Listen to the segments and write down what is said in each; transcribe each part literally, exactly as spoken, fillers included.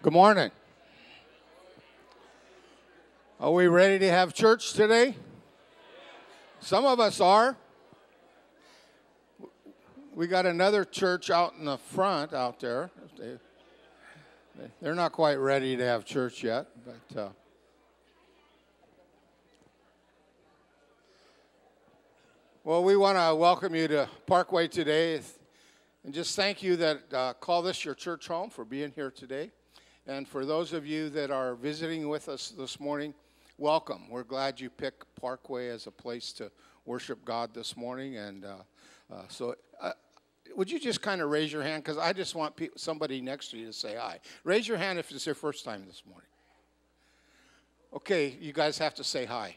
Good morning. Are we ready to have church today? Some of us are. We got another church out in the front out there. They, they're not quite ready to have church yet, but uh, well, we want to welcome you to Parkway today, and just thank you that uh, call this your church home for being here today. And for those of you that are visiting with us this morning, welcome. We're glad you picked Parkway as a place to worship God this morning. And uh, uh, so uh, would you just kind of raise your hand? Because I just want pe- somebody next to you to say hi. Raise your hand if it's your first time this morning. Okay, you guys have to say hi.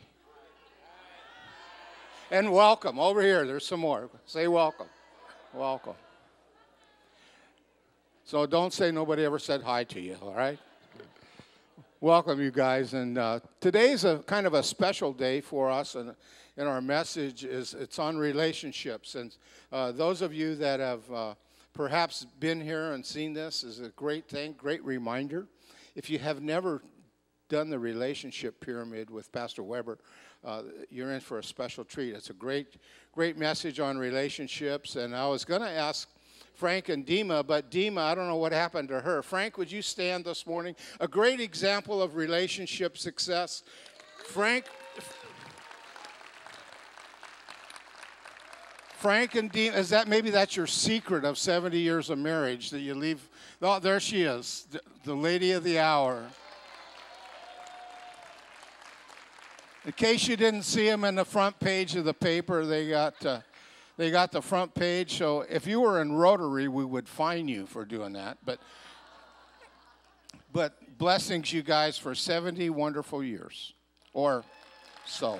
And welcome. Over here, there's some more. Say welcome. Welcome. So don't say nobody ever said hi to you, all right? Welcome, you guys. And uh, today's a kind of a special day for us, and, and our message is it's on relationships. And uh, those of you that have uh, perhaps been here and seen this is a great thing, great reminder. If you have never done the relationship pyramid with Pastor Weber, uh, you're in for a special treat. It's a great, great message on relationships. And I was going to ask Frank and Dima, but Dima, I don't know what happened to her. Frank, would you stand this morning? A great example of relationship success. Frank, Frank and Dima, is that maybe that's your secret of seventy years of marriage that you leave? Oh, there she is, the, the lady of the hour. In case you didn't see them in the front page of the paper, they got uh, they got the front page. So if you were in Rotary, we would fine you for doing that. But but blessings, you guys, for seventy wonderful years, or so.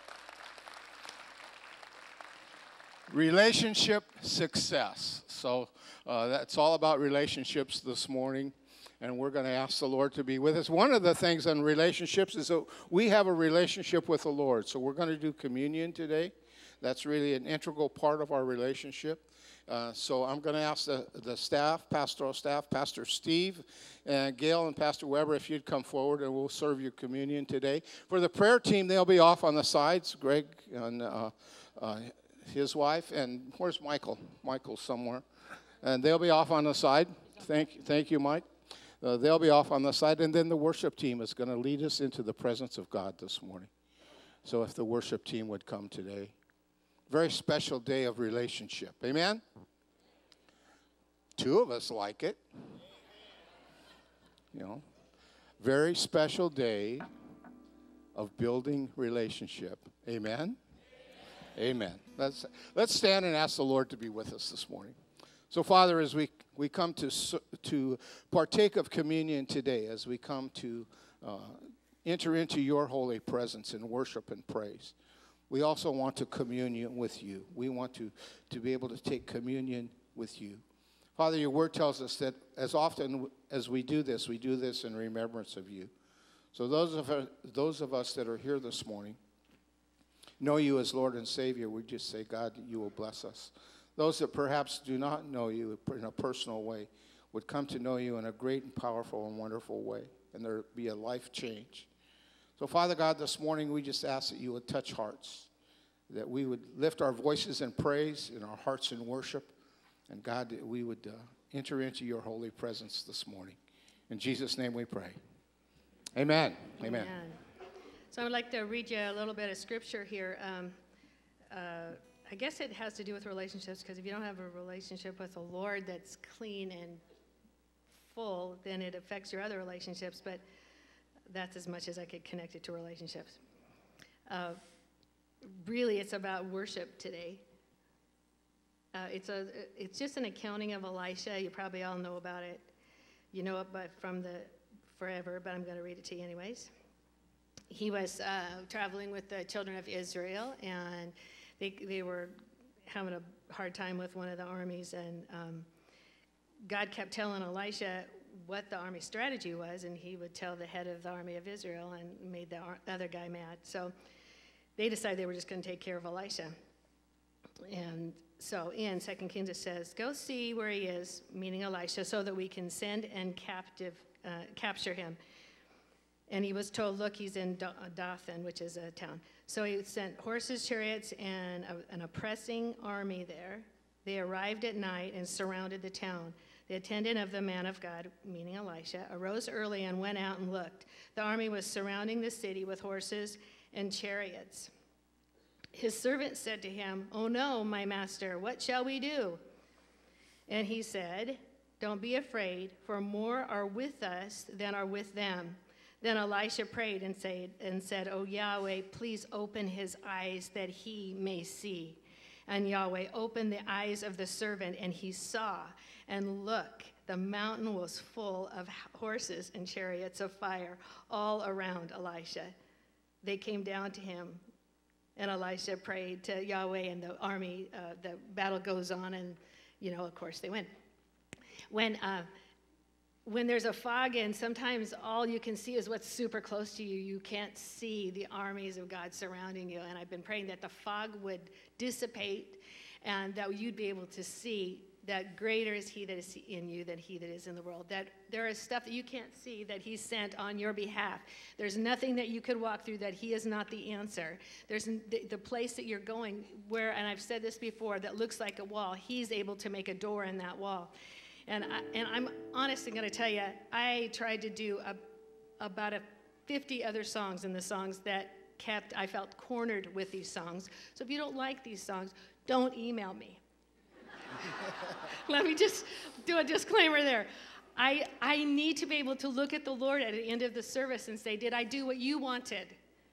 Relationship success. So uh, that's all about relationships this morning. And we're going to ask the Lord to be with us. One of the things on relationships is that we have a relationship with the Lord. So we're going to do communion today. That's really an integral part of our relationship. Uh, so I'm going to ask the, the staff, pastoral staff, Pastor Steve, and Gail and Pastor Weber, if you'd come forward, and we'll serve you communion today. For the prayer team, they'll be off on the sides. Greg and uh, uh, his wife. And where's Michael? Michael's somewhere. And they'll be off on the side. Thank, thank you, Mike. Uh, they'll be off on the side, and then the worship team is going to lead us into the presence of God this morning. So if the worship team would come today. Very special day of relationship. Amen? Two of us like it. You know, very special day of building relationship. Amen? Amen. Let's, let's stand and ask the Lord to be with us this morning. So, Father, as we, we come to, to partake of communion today, as we come to uh, enter into your holy presence in worship and praise, we also want to commune with you. We want to, to be able to take communion with you. Father, your word tells us that as often as we do this, we do this in remembrance of you. So those of us, those of us that are here this morning know you as Lord and Savior. We just say, God, you will bless us. Those that perhaps do not know you in a personal way would come to know you in a great and powerful and wonderful way, and there be a life change. So, Father God, this morning we just ask that you would touch hearts, that we would lift our voices in praise and our hearts in worship, and God, that we would uh, enter into your holy presence this morning. In Jesus' name we pray. Amen. Amen. Amen. So I would like to read you a little bit of scripture here. Um, uh, I guess it has to do with relationships, because if you don't have a relationship with the Lord that's clean and full, then it affects your other relationships, but that's as much as I could connect it to relationships. Uh, really, it's about worship today. Uh, it's a, it's just an accounting of Elisha. You probably all know about it. You know it but from the forever, but I'm going to read it to you anyways. He was uh, traveling with the children of Israel, and They, they were having a hard time with one of the armies, and um, God kept telling Elisha what the army strategy was, and he would tell the head of the army of Israel and made the other guy mad. So they decided they were just going to take care of Elisha. And so in Second Kings it says, go see where he is, meaning Elisha, so that we can send and captive, uh, capture him. And he was told, look, he's in Dothan, which is a town. So he sent horses, chariots, and a, an oppressing army there. They arrived at night and surrounded the town. The attendant of the man of God, meaning Elisha, arose early and went out and looked. The army was surrounding the city with horses and chariots. His servant said to him, oh no, my master, what shall we do? And he said, don't be afraid, for more are with us than are with them. Then Elisha prayed and said, and said, oh Yahweh, please open his eyes that he may see. And Yahweh opened the eyes of the servant, and he saw. And look, the mountain was full of horses and chariots of fire all around Elisha. They came down to him, and Elisha prayed to Yahweh, and the army, uh, the battle goes on, and, you know, of course, they win. When, uh, when there's a fog in, sometimes all you can see is what's super close to you. You can't see the armies of God surrounding you, and I've been praying that the fog would dissipate and that you'd be able to see that greater is he that is in you than he that is in the world, that there is stuff that you can't see that he sent on your behalf. There's nothing that you could walk through that he is not the answer. There's the, the place that you're going where, and I've said this before, that looks like a wall, he's able to make a door in that wall. And, I, and I'm honestly going to tell you, I tried to do a, about a fifty other songs, and the songs that kept, I felt cornered with these songs. So if you don't like these songs, don't email me. Let me just do a disclaimer there. I, I need to be able to look at the Lord at the end of the service and say, did I do what you wanted?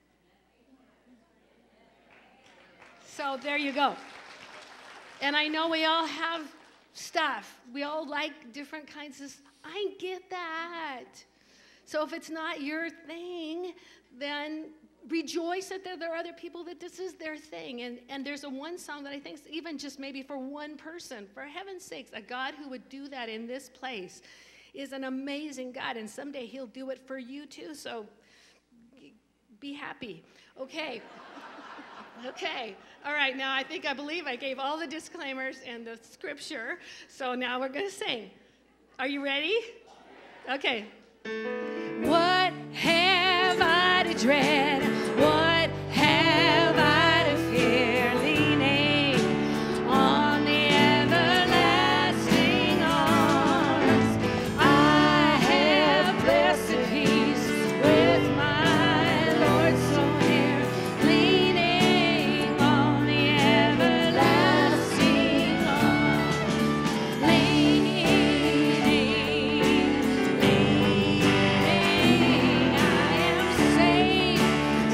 So there you go. And I know we all have stuff. We all like different kinds of, I get that. So if it's not your thing, then rejoice that there are other people that this is their thing. And, and there's a one song that I think is even just maybe for one person, for heaven's sakes, a God who would do that in this place is an amazing God. And someday he'll do it for you too. So be happy. Okay. Okay. All right. Now I think I believe I gave all the disclaimers and the scripture. So now we're going to sing. Are you ready? Okay. What have I to dread? What have I to fear? Leaning on the everlasting arms, I have blessed peace with my Lord so near. Leaning on the everlasting arms, leaning, leaning, I am safe.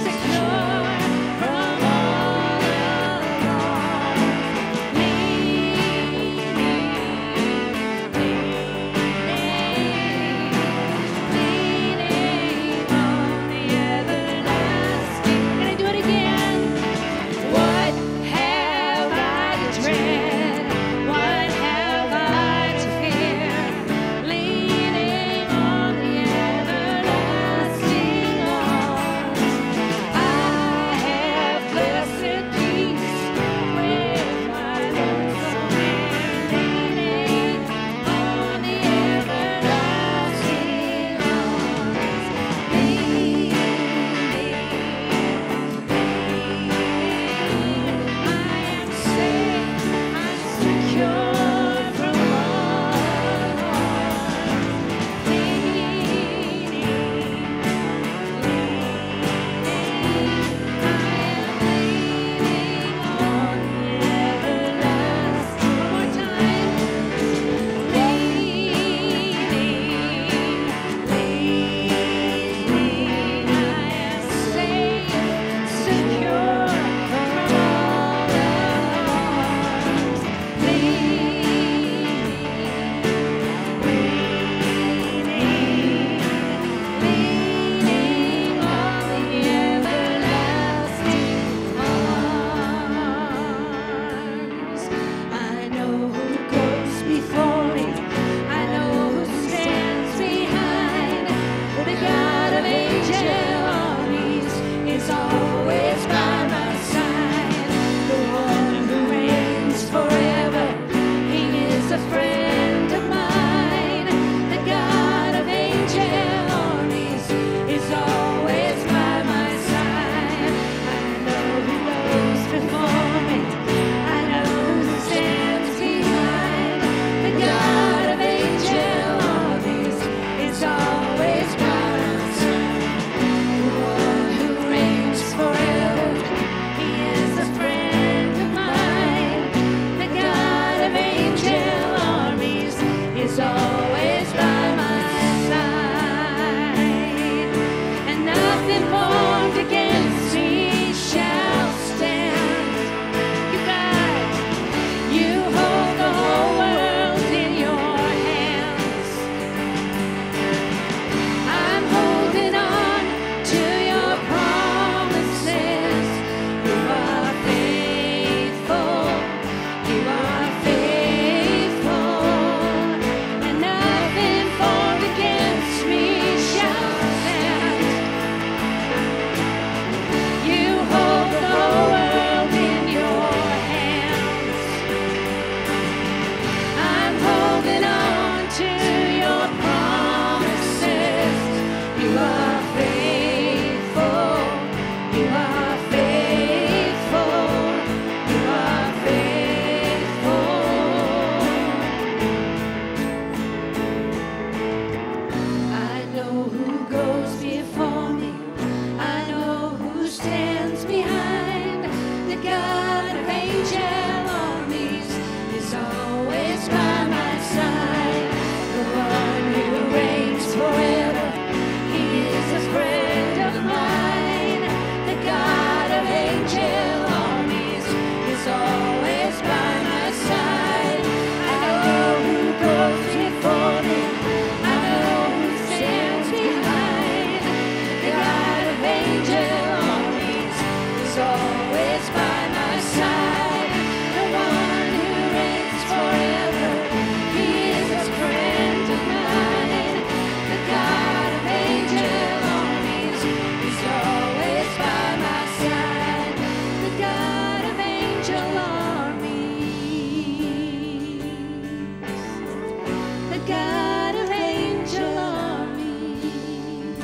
the God of angel armies,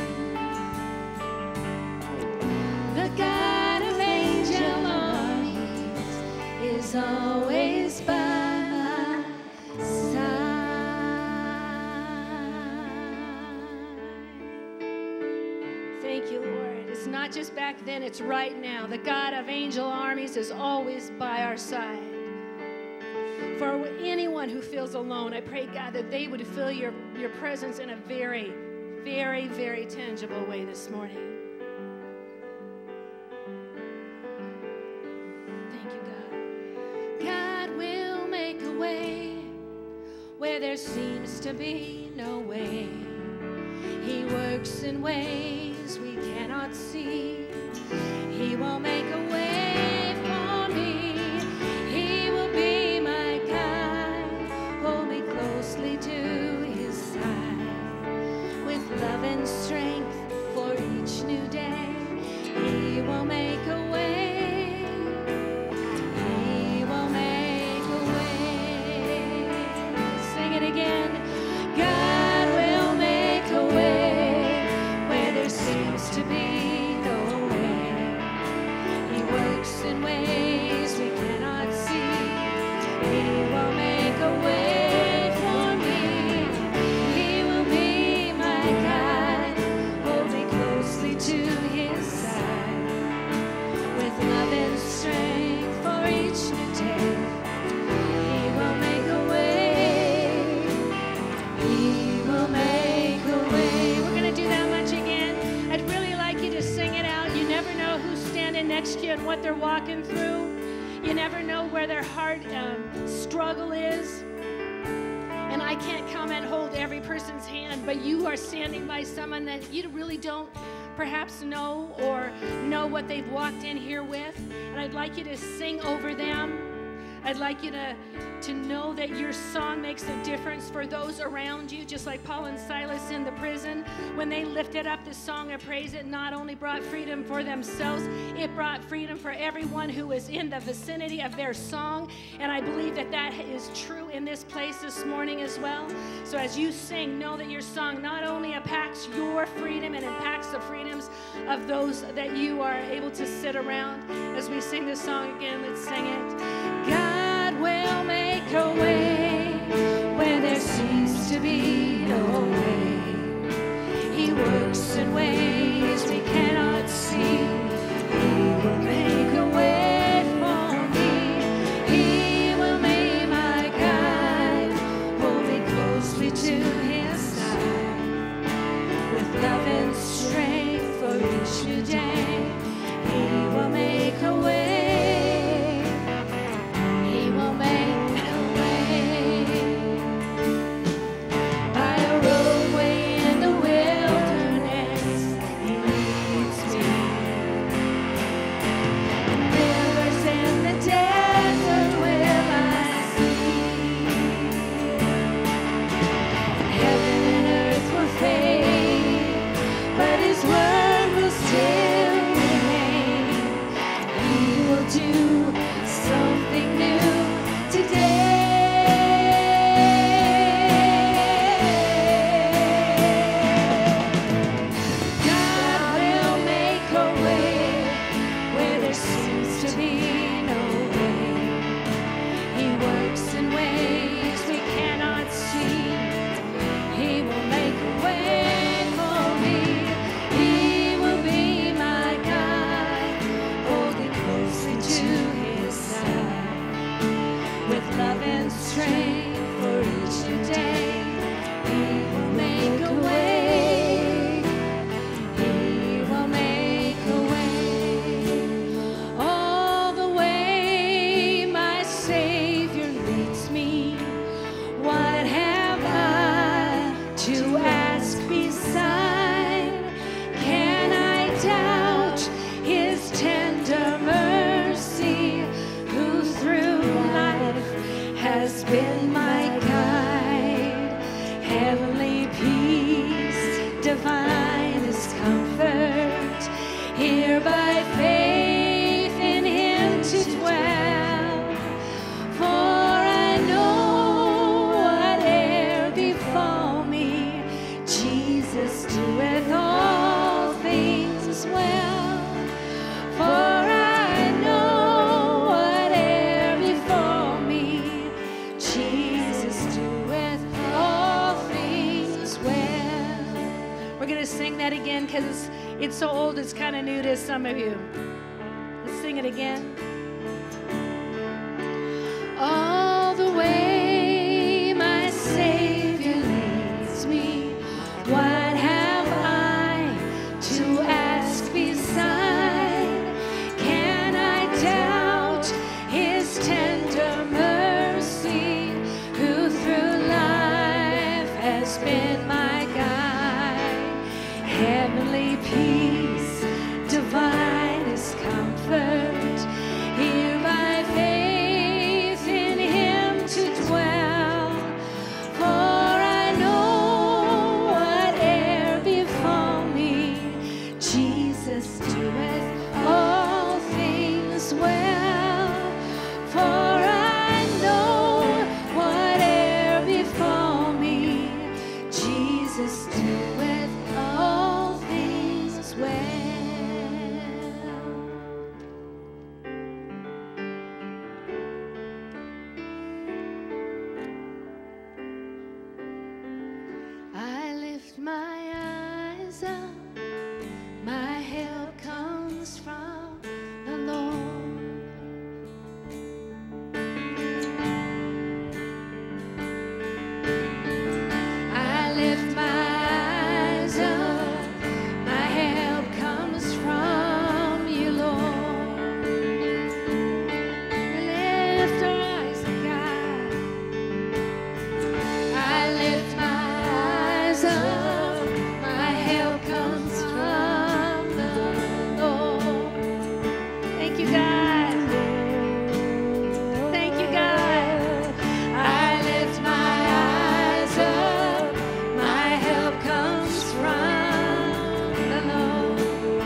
the God of angel armies is always by my side. Thank you, Lord. It's not just back then, it's right now. The God of angel armies is always by our side. For anyone who feels alone, I pray, God, that they would feel your, your presence in a very, very, very tangible way this morning. Thank you, God. God will make a way where there seems to be no way. He works in ways we cannot see. He will make a way for me. He will be my guide. Hold me closely to his side. With love and strength for each new day, he will make a way. He will make a way. Sing it again. God will make a way where there seems to be no way. He works in ways we cannot see. He will make a way for me. He will be my guide. Hold me closely to his side. With love and strength for each new day, he will make a way. He will make a way. We're going to do that much again. I'd really like you to sing it out. You never know who's standing next to you and what they're walking through. You never know where their heart um, struggle is. And I can't come and hold every person's hand, but you are standing by someone that you really don't perhaps know or know what they've walked in here with. And I'd like you to sing over them. I'd like you to, to know that your song makes a difference for those around you, just like Paul and Silas in the prison. When they lifted up the song of praise, it not only brought freedom for themselves, it brought freedom for everyone who was in the vicinity of their song. And I believe that that is true in this place this morning as well. So as you sing, know that your song not only impacts your freedom and impacts the freedoms of those that you are able to sit around. As we sing this song again, let's sing it. God will make a way where there seems to be no way. He works in ways we cannot see. He will make a way for me. He will be my guide. Hold me closely to his side. With love and strength for each new day, he will make a way. Before that again? Because it's, it's so old, it's kind of new to some of you. Let's sing it again. All the way my Savior leads me. What have I to ask beside? Can I doubt His tender mercy, who through life has been my guide? Heavenly peace, divinest comfort, here by faith in Him to dwell. For I know whate'er befall me, Jesus doeth all things well. For I know whate'er befall me, Jesus doeth all things well. I lift my eyes up, my help comes from the Lord. I lift my eyes up, my help comes from you, Lord. We lift our eyes to God. I lift my eyes up, my help comes from the Lord. Thank you, God. Thank you, God. I lift my eyes up, my help comes from the Lord.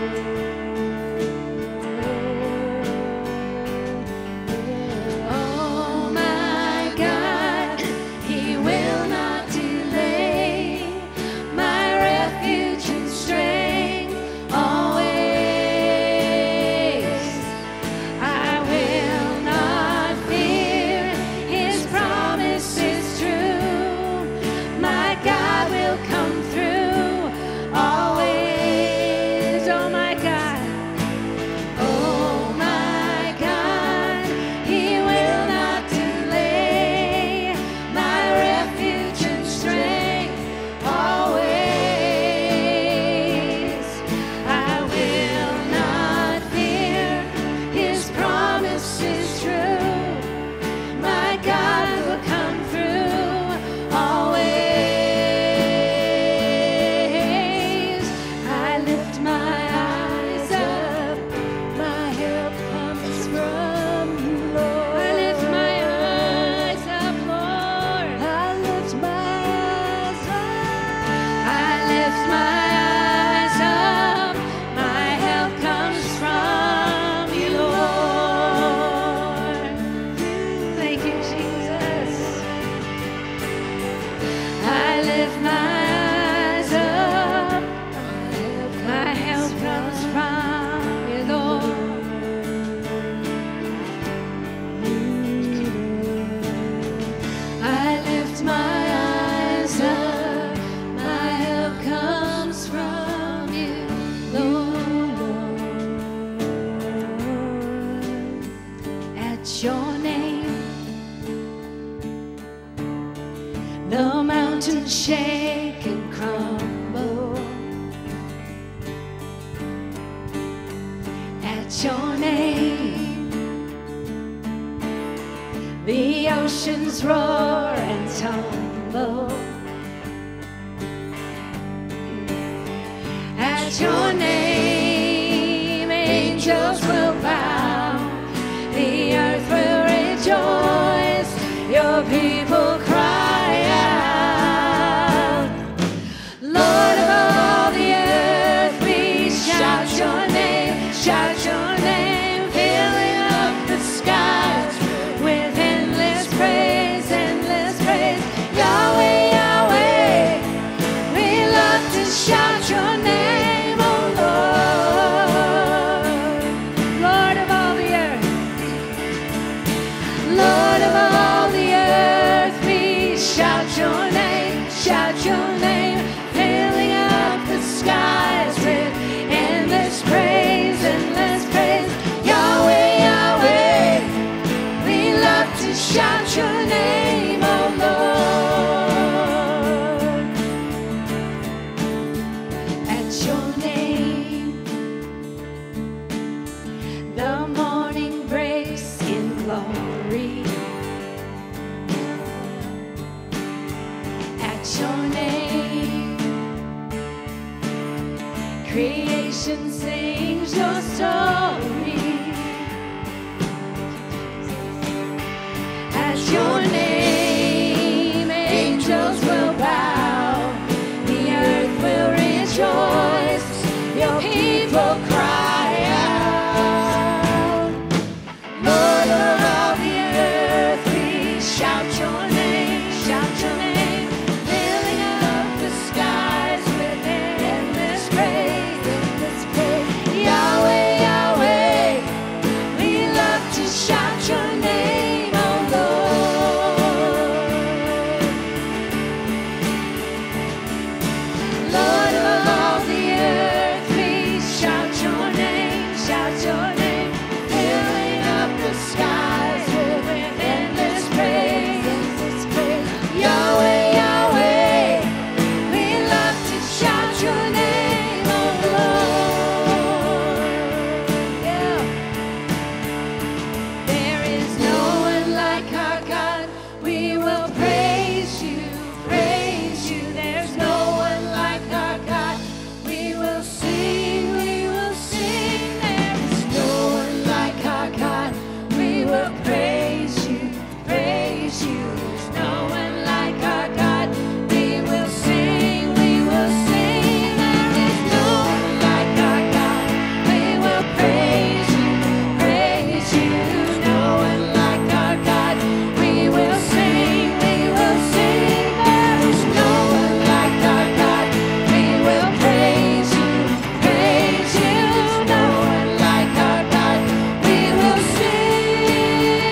Oh my God, He will not delay, my refuge and strength always. I will not fear, His promise is true, my God will come through always. Oh my God. Oh my God, He will not delay, my refuge and strength always. I will not fear, His promise is true, my God will come through always. I lift my eyes up, my help comes from you, Lord. I lift my eyes up, Lord. I lift my eyes up. I lift my eyes up, my help comes from you, Lord. Thank you, Jesus. I lift my eyes up, my help comes from you, Lord. I lift my eyes up, my help comes from you, Lord. At your name, the mountains shake and crumble. At your name, the oceans roar and tumble. At your name, angels will bow, the earth will rejoice, your people cry out. Lord of all the earth, we shout your name, shout your name, filling up the skies with endless praise, endless praise. Yahweh, Yahweh, we love to shout your name, oh Lord. Lord of all the earth, Lord of all the earth, we shout your name, shout your name, filling up the sky shout your name. Creation sings your story. At your name, angels will bow. The earth will rejoice. Your people cry out. Lord of all the earth, we shout your name, shout your name, filling up the skies with endless praise, endless praise. Yahweh, Yahweh, we love to shout your name, oh Lord. Lord of all the earth, we shout your name, shout your name, filling up the skies with endless praise, endless praise. Yahweh, Yahweh, we love to shout your name, oh Lord. Yeah. There is no one like our God. We will praise you, praise you. There's no one like our God. We will sing, we will sing. There is no one like our God. We will praise you, praise you. There's no one like our God. We will sing, we will sing. There is no one like our God. We will praise you, praise you. No one like our God. We will sing, we will sing. There is no one like our God. We will praise you, praise you. No one like our God. We will sing.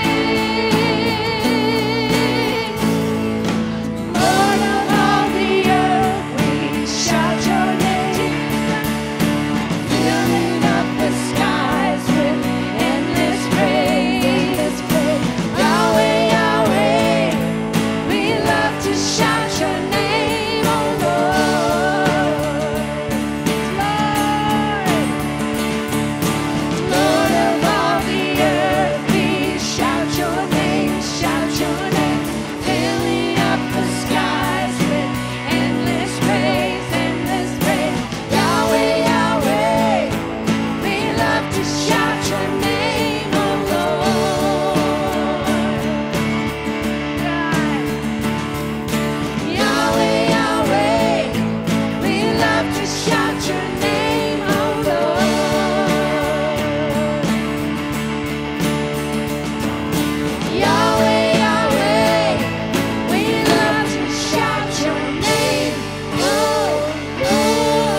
Lord of all the earth, we shout your name, filling up the skies with endless praise. Yahweh, Yahweh, we love to shout your name, oh Lord. Lord, Lord of all the earth, we shout your name, shout your name, filling up the skies with endless praise, endless praise. Yahweh, Yahweh, we love to shout your name, oh Lord. Yahweh, Yahweh, we love to shout your name, oh Lord. Yahweh, Yahweh, we love to shout your name, oh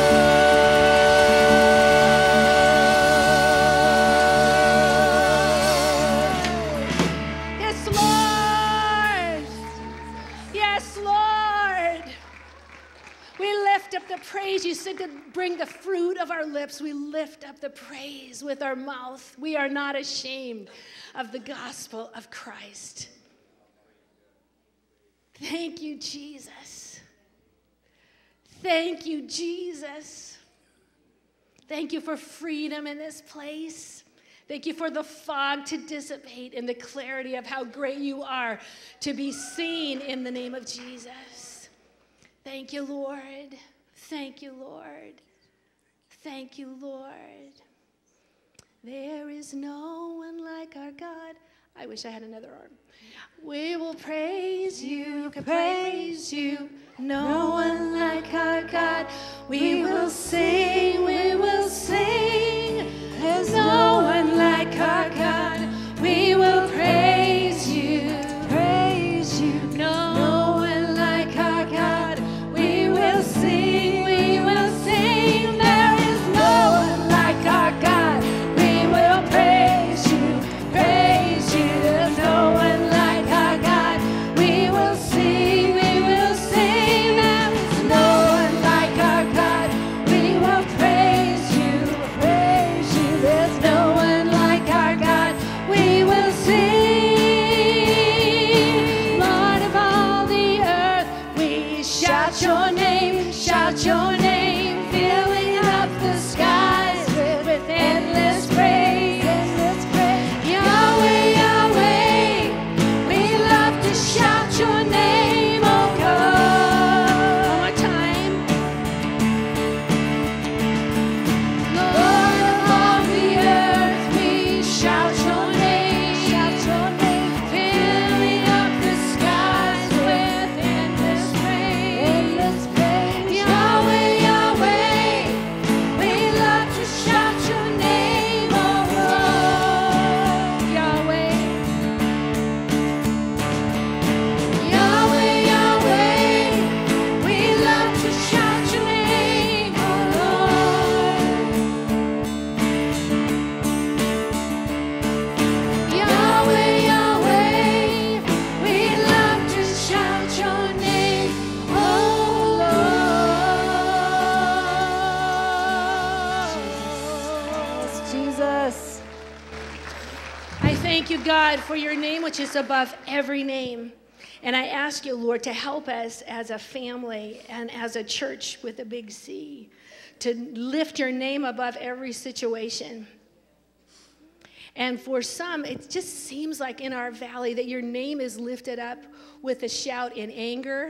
Lord. Yes, Lord. Yes, Lord. We lift up the praise. You said to bring the fruit of our lips. We lift up the praise with our mouth. We are not ashamed of the gospel of Christ. Thank you, Jesus. Thank you, Jesus. Thank you for freedom in this place. Thank you for the fog to dissipate and the clarity of how great you are to be seen in the name of Jesus. Thank you, Lord. Thank you, Lord. Thank you, Lord. There is no one like our God. I wish I had another arm. We will praise you, praise you. No one like our God. We will sing, we will sing. There's no one like our God. We will praise you, praise you. No one like our God. We will sing, we will sing. There is no one like our God. We will praise you, praise you. There's no one like our God. We will sing, we will sing. There is no one like our God. We will praise you, praise you. There's no one like our God. We will sing. Lord of all the earth, we shout your name, shout your name, filling up the skies with, with endless praise, endless praise. Yahweh, Yahweh, we love to shout your name, oh God. God, for your name, which is above every name. And I ask you, Lord, to help us as a family and as a church with a big C, to lift your name above every situation. And for some, it just seems like in our valley that your name is lifted up with a shout in anger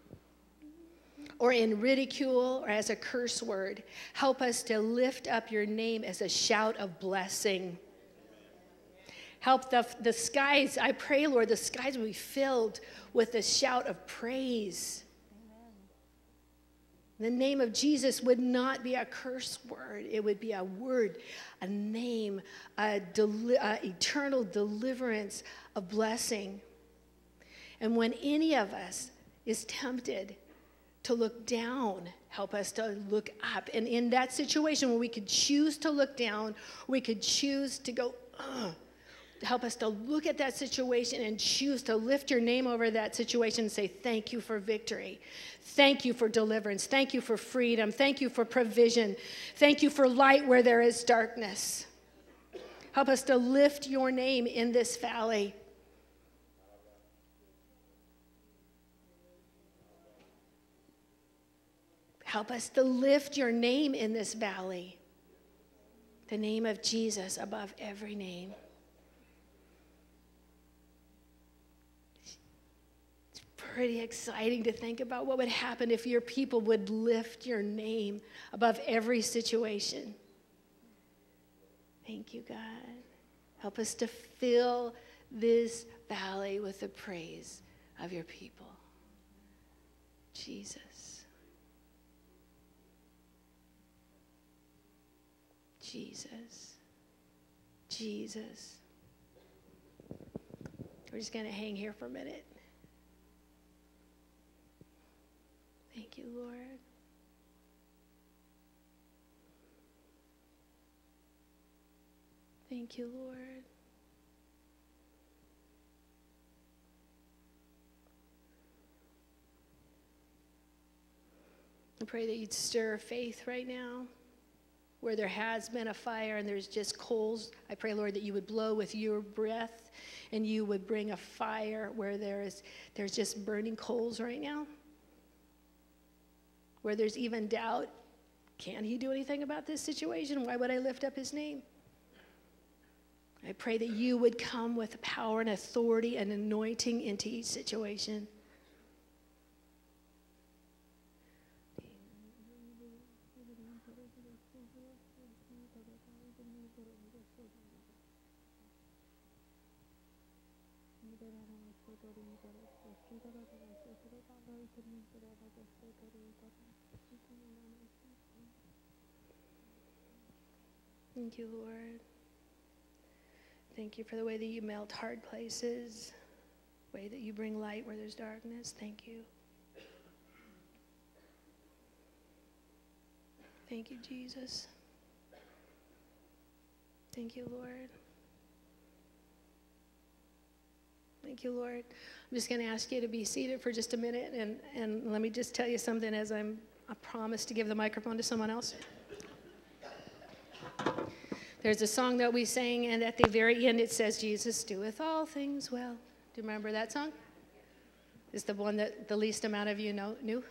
or in ridicule or as a curse word. Help us to lift up your name as a shout of blessing. Help the, the skies, I pray, Lord, the skies will be filled with a shout of praise. The name of Jesus would not be a curse word. It would be a word, a name, a, deli- a eternal deliverance, a blessing. And when any of us is tempted to look down, help us to look up. And in that situation where we could choose to look down, we could choose to go, ugh. Help us to look at that situation and choose to lift your name over that situation and say, thank you for victory. Thank you for deliverance. Thank you for freedom. Thank you for provision. Thank you for light where there is darkness. Help us to lift your name in this valley. Help us to lift your name in this valley. The name of Jesus above every name. Pretty exciting to think about what would happen if your people would lift your name above every situation. Thank you, God. Help us to fill this valley with the praise of your people. Jesus. Jesus. Jesus. We're just going to hang here for a minute. Thank you, Lord. Thank you, Lord. I pray that you'd stir faith right now where there has been a fire and there's just coals. I pray, Lord, that you would blow with your breath and you would bring a fire where there is there's just burning coals right now. Where there's even doubt, can he do anything about this situation? Why would I lift up his name? I pray that you would come with power and authority and anointing into each situation. Thank you, Lord. Thank you for the way that you melt hard places, the way that you bring light where there's darkness. Thank you. Thank you, Jesus. Thank you, Lord. Thank you, Lord. I'm just going to ask you to be seated for just a minute, and, and let me just tell you something as I'm, I promise to give the microphone to someone else. There's a song that we sang, and at the very end it says, Jesus doeth all things well. Do you remember that song? It's the one that the least amount of you know, knew.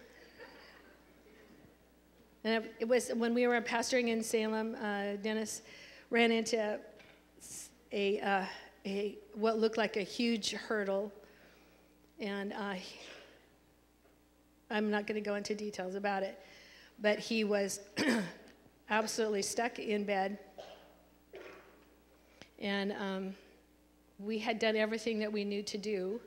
And it, it was when we were pastoring in Salem, uh, Dennis ran into a, uh, a what looked like a huge hurdle. And uh, I'm not going to go into details about it, but he was absolutely stuck in bed. And um, we had done everything that we knew to do.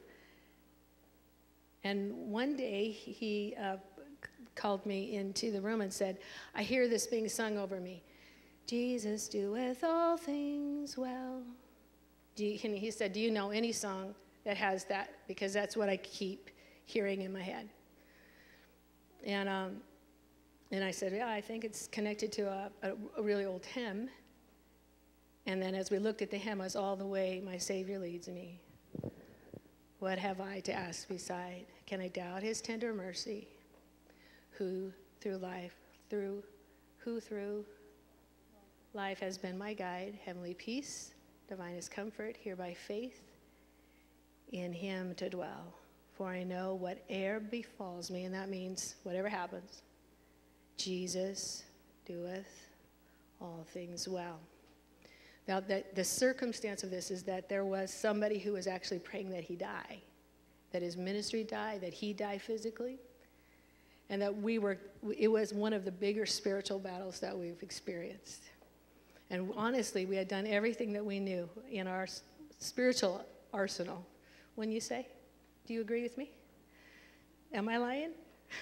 And one day he uh, called me into the room and said, I hear this being sung over me. Jesus doeth all things well. Do you, and he said, do you know any song that has that? Because that's what I keep hearing in my head. And um, and I said, yeah, I think it's connected to a, a, a really old hymn. And then as we looked at the hymn, it was all the way my Savior leads me. What have I to ask beside? Can I doubt his tender mercy? Who through life, through, who through life has been my guide, heavenly peace divinest comfort, here by faith in him to dwell. For I know whate'er befalls me, and that means whatever happens, Jesus doeth all things well. Now, the, the circumstance of this is that there was somebody who was actually praying that he die, that his ministry die, that he die physically, and that we were, it was one of the bigger spiritual battles that we've experienced. And honestly, we had done everything that we knew in our spiritual arsenal. When you say, do you agree with me? Am I lying?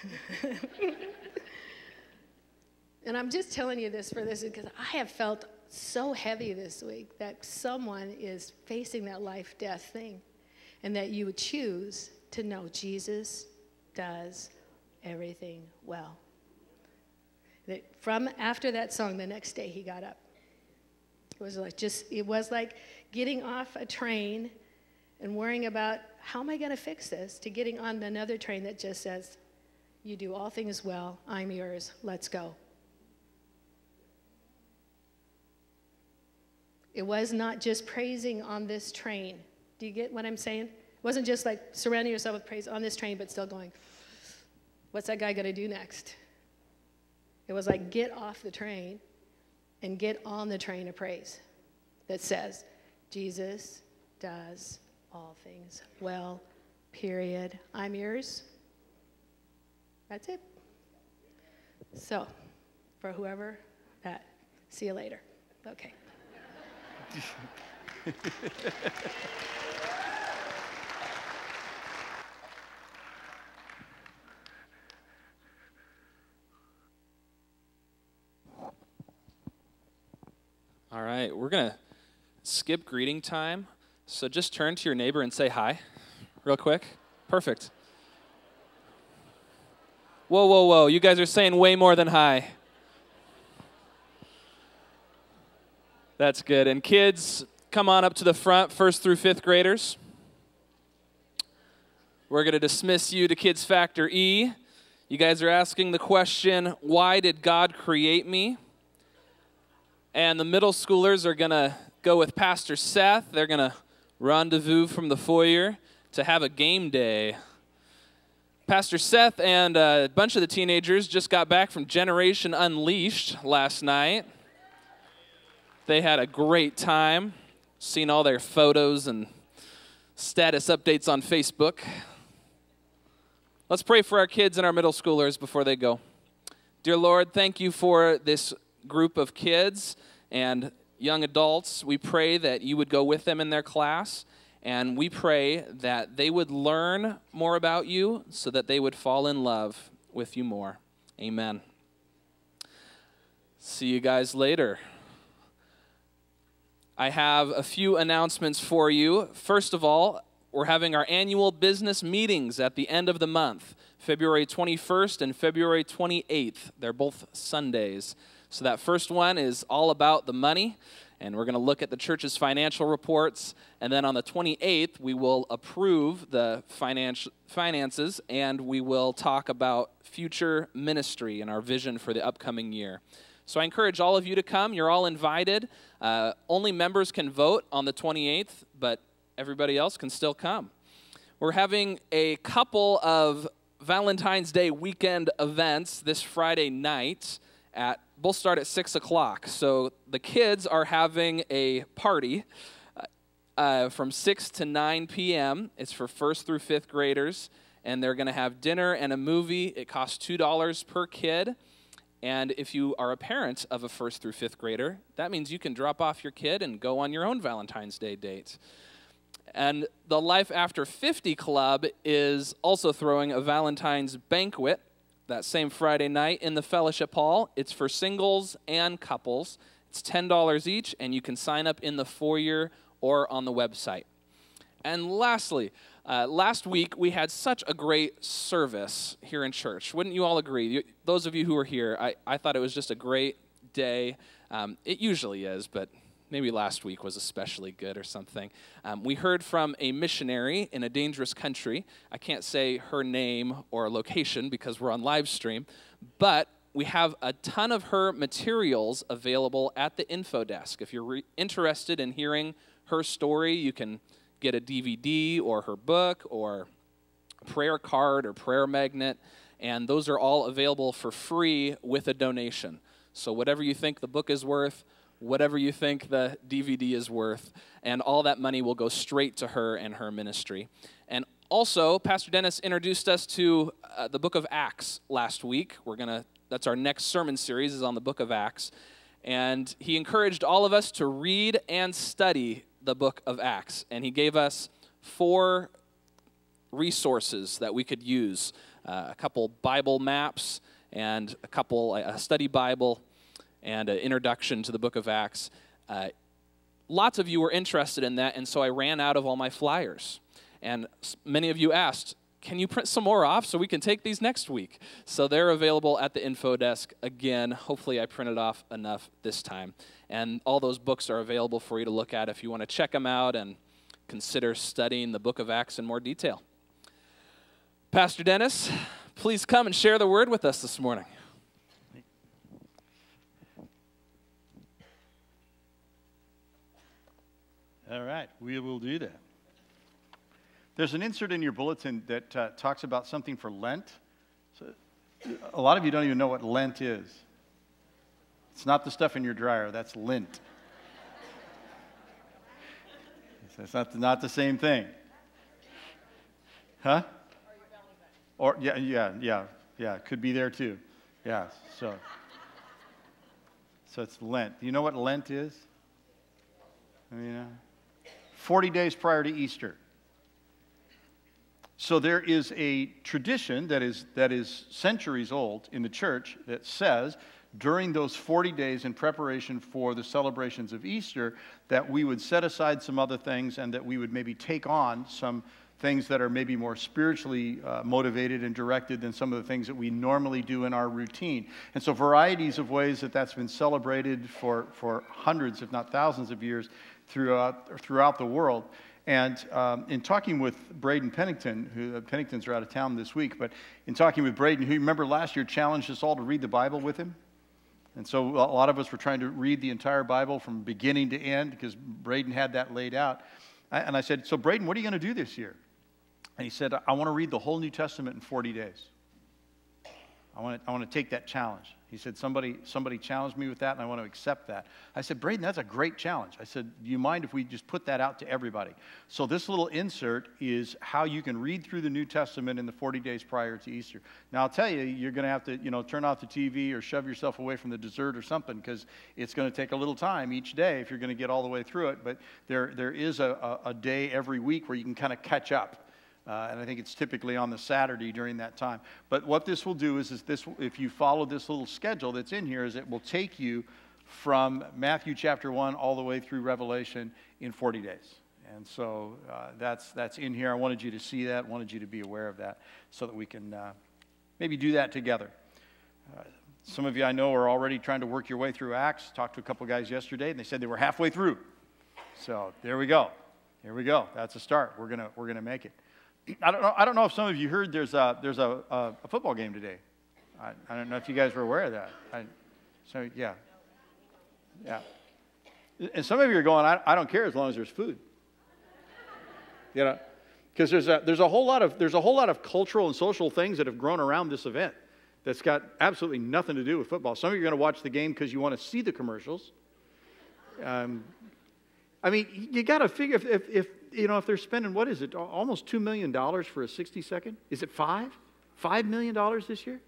And I'm just telling you this for this because I have felt so heavy this week that someone is facing that life-death thing, and that you would choose to know Jesus does everything well. That from after that song, the next day he got up. It was like just, it was like getting off a train and worrying about, how am I going to fix this, to getting on another train that just says, you do all things well, I'm yours, let's go. It was not just praising on this train. Do you get what I'm saying? It wasn't just like surrounding yourself with praise on this train, but still going, what's that guy going to do next? It was like, get off the train and get on the train of praise that says, Jesus does all things well, period. I'm yours. That's it. So, for whoever that, see you later. Okay. All right, we're going to skip greeting time. So just turn to your neighbor and say hi real quick. Perfect. Whoa, whoa, whoa. You guys are saying way more than hi. That's good. And kids, come on up to the front, first through fifth graders. We're going to dismiss you to Kids Factor E. You guys are asking the question, why did God create me? And the middle schoolers are going to go with Pastor Seth. They're going to rendezvous from the foyer to have a game day. Pastor Seth and a bunch of the teenagers just got back from Generation Unleashed last night. They had a great time, seen all their photos and status updates on Facebook. Let's pray for our kids and our middle schoolers before they go. Dear Lord, thank you for this group of kids and young adults. We pray that you would go with them in their class, and we pray that they would learn more about you so that they would fall in love with you more. Amen. See you guys later. I have a few announcements for you. First of all, we're having our annual business meetings at the end of the month, February twenty-first and February twenty-eighth. They're both Sundays. So that first one is all about the money, and we're going to look at the church's financial reports. And then on the twenty-eighth, we will approve the financi- finances, and we will talk about future ministry and our vision for the upcoming year. So I encourage all of you to come. You're all invited. Uh, only members can vote on the twenty-eighth, but everybody else can still come. We're having a couple of Valentine's Day weekend events this Friday night. At both start at six o'clock. So the kids are having a party uh, from six to nine p.m. It's for first through fifth graders, and they're going to have dinner and a movie. It costs two dollars per kid. And if you are a parent of a first through fifth grader, that means you can drop off your kid and go on your own Valentine's Day date. And the Life After fifty Club is also throwing a Valentine's banquet that same Friday night in the fellowship hall. It's for singles and couples. It's ten dollars each, and you can sign up in the foyer or on the website. And lastly, uh, last week we had such a great service here in church. Wouldn't you all agree? You, those of you who were here, I, I thought it was just a great day. Um, it usually is, but maybe last week was especially good or something. Um, we heard from a missionary in a dangerous country. I can't say her name or location because we're on live stream, but we have a ton of her materials available at the info desk. If you're re- interested in hearing her story, you can get a D V D or her book or a prayer card or prayer magnet, and those are all available for free with a donation. So whatever you think the book is worth, whatever you think the D V D is worth, and all that money will go straight to her and her ministry. And also, Pastor Dennis introduced us to uh, the book of Acts last week. We're gonna, that's our next sermon series, is on the book of Acts. And he encouraged all of us to read and study the book of Acts. And he gave us four resources that we could use. Uh, a couple Bible maps and a couple, a study Bible and an introduction to the book of Acts. Uh, lots of you were interested in that, and so I ran out of all my flyers. And many of you asked, can you print some more off so we can take these next week? So they're available at the info desk again. Hopefully I printed off enough this time. And all those books are available for you to look at if you want to check them out and consider studying the book of Acts in more detail. Pastor Dennis, please come and share the word with us this morning. All right, we will do that. There's an insert in your bulletin that uh, talks about something for Lent. So, a lot of you don't even know what Lent is. It's not the stuff in your dryer, that's lint. It's not, not the same thing. Huh? Or yeah, yeah, yeah, yeah, could be there too. Yeah, so. So it's Lent. Do you know what Lent is? I mean, uh, forty days prior to Easter. So there is a tradition that is, that is centuries old in the church that says during those forty days in preparation for the celebrations of Easter that we would set aside some other things and that we would maybe take on some things that are maybe more spiritually uh, motivated and directed than some of the things that we normally do in our routine. And so varieties of ways that that's been celebrated for, for hundreds, if not thousands of years throughout, throughout the world. And um, in talking with Braden Pennington, who uh, Penningtons are out of town this week, but in talking with Braden, who you remember last year challenged us all to read the Bible with him. And so a lot of us were trying to read the entire Bible from beginning to end because Braden had that laid out. I, and I said, so Braden, what are you going to do this year? And he said, I want to read the whole New Testament in forty days. I want to, I want to take that challenge. He said, somebody, somebody challenged me with that, and I want to accept that. I said, Braden, that's a great challenge. I said, do you mind if we just put that out to everybody? So this little insert is how you can read through the New Testament in the forty days prior to Easter. Now, I'll tell you, you're going to have to, you know, turn off the T V or shove yourself away from the dessert or something because it's going to take a little time each day if you're going to get all the way through it. But there, there is a, a, a day every week where you can kind of catch up. Uh, and I think it's typically on the Saturday during that time. But what this will do is, is this, if you follow this little schedule that's in here, is it will take you from Matthew chapter one all the way through Revelation in forty days. And so uh, that's, that's in here. I wanted you to see that, wanted you to be aware of that so that we can uh, maybe do that together. Uh, some of you I know are already trying to work your way through Acts. Talked to a couple guys yesterday, and they said they were halfway through. So there we go. Here we go. That's a start. We're gonna, we're gonna make it. I don't know. I don't know if some of you heard there's a there's a, a, a football game today. I, I don't know if you guys were aware of that. I, so yeah, yeah. And some of you are going, I, I don't care as long as there's food. You know, because there's a there's a whole lot of there's a whole lot of cultural and social things that have grown around this event that's got absolutely nothing to do with football. Some of you are going to watch the game because you want to see the commercials. Um, I mean, you got to figure if, if if. You know, if they're spending, what is it, almost two million dollars for a sixty second? Is it five? five million dollars this year?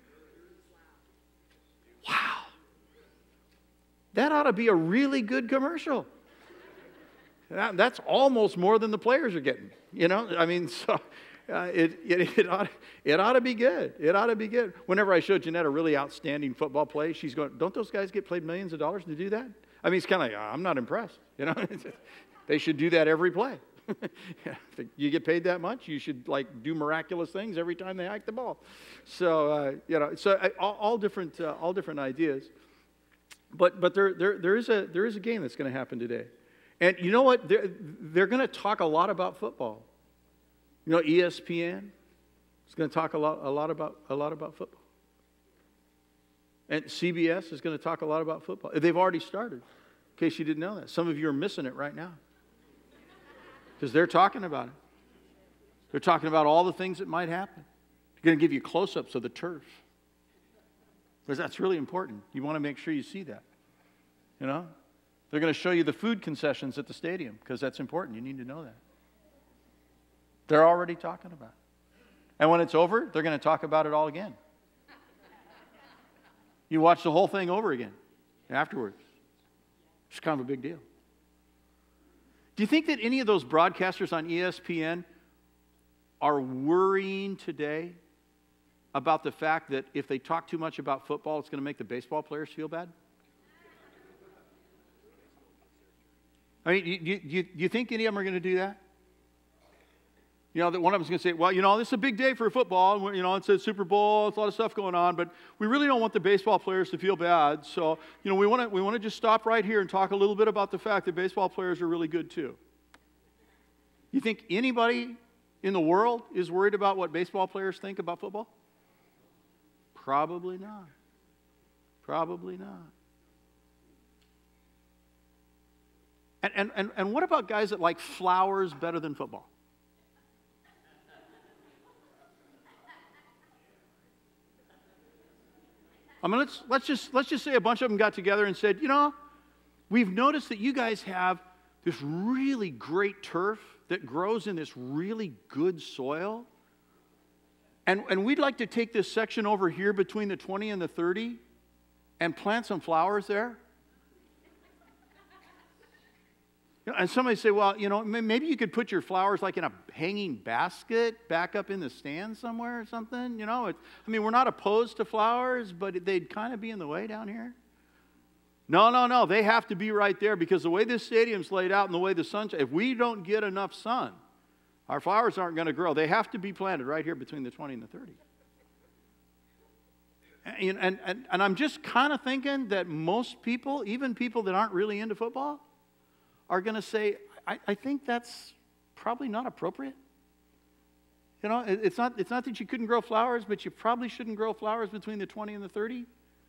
Wow. That ought to be a really good commercial. That, that's almost more than the players are getting. You know, I mean, so uh, it, it, it, ought, it ought to be good. It ought to be good. Whenever I show Jeanette a really outstanding football play, she's going, don't those guys get paid millions of dollars to do that? I mean, it's kind of like, I'm not impressed. You know, they should do that every play. If you get paid that much, you should like do miraculous things every time they hike the ball. So uh, you know, so uh, all, all different, uh, all different ideas. But but there there there is a there is a game that's going to happen today, and you know what? They're they're going to talk a lot about football. You know, E S P N is going to talk a lot a lot about a lot about football, and C B S is going to talk a lot about football. They've already started. In case you didn't know that, some of you are missing it right now. Because they're talking about it. They're talking about all the things that might happen. They're going to give you close-ups of the turf. Because that's really important. You want to make sure you see that. You know? They're going to show you the food concessions at the stadium because that's important. You need to know that. They're already talking about it. And when it's over, they're going to talk about it all again. You watch the whole thing over again afterwards. It's kind of a big deal. Do you think that any of those broadcasters on E S P N are worrying today about the fact that if they talk too much about football, it's going to make the baseball players feel bad? I mean, do you, you, you think any of them are going to do that? You know, that one of them is going to say, well, you know, this is a big day for football. You know, it's a Super Bowl. It's a lot of stuff going on. But we really don't want the baseball players to feel bad. So, you know, we want to we want to just stop right here and talk a little bit about the fact that baseball players are really good too. You think anybody in the world is worried about what baseball players think about football? Probably not. Probably not. And, and, and, and what about guys that like flowers better than football? I mean, let's, let's, just, let's just say a bunch of them got together and said, you know, we've noticed that you guys have this really great turf that grows in this really good soil. And, and we'd like to take this section over here between the twenty and the thirty and plant some flowers there. You know, and somebody say, well, you know, maybe you could put your flowers like in a hanging basket back up in the stand somewhere or something. You know, it, I mean, we're not opposed to flowers, but they'd kind of be in the way down here. No, no, no. They have to be right there because the way this stadium's laid out and the way the sun, if we don't get enough sun, our flowers aren't going to grow. They have to be planted right here between the twenty and the thirty. And, and, and, and I'm just kind of thinking that most people, even people that aren't really into football, are going to say, I, I think that's probably not appropriate. You know, it, it's not, it's not that you couldn't grow flowers, but you probably shouldn't grow flowers between the twenty and the thirty.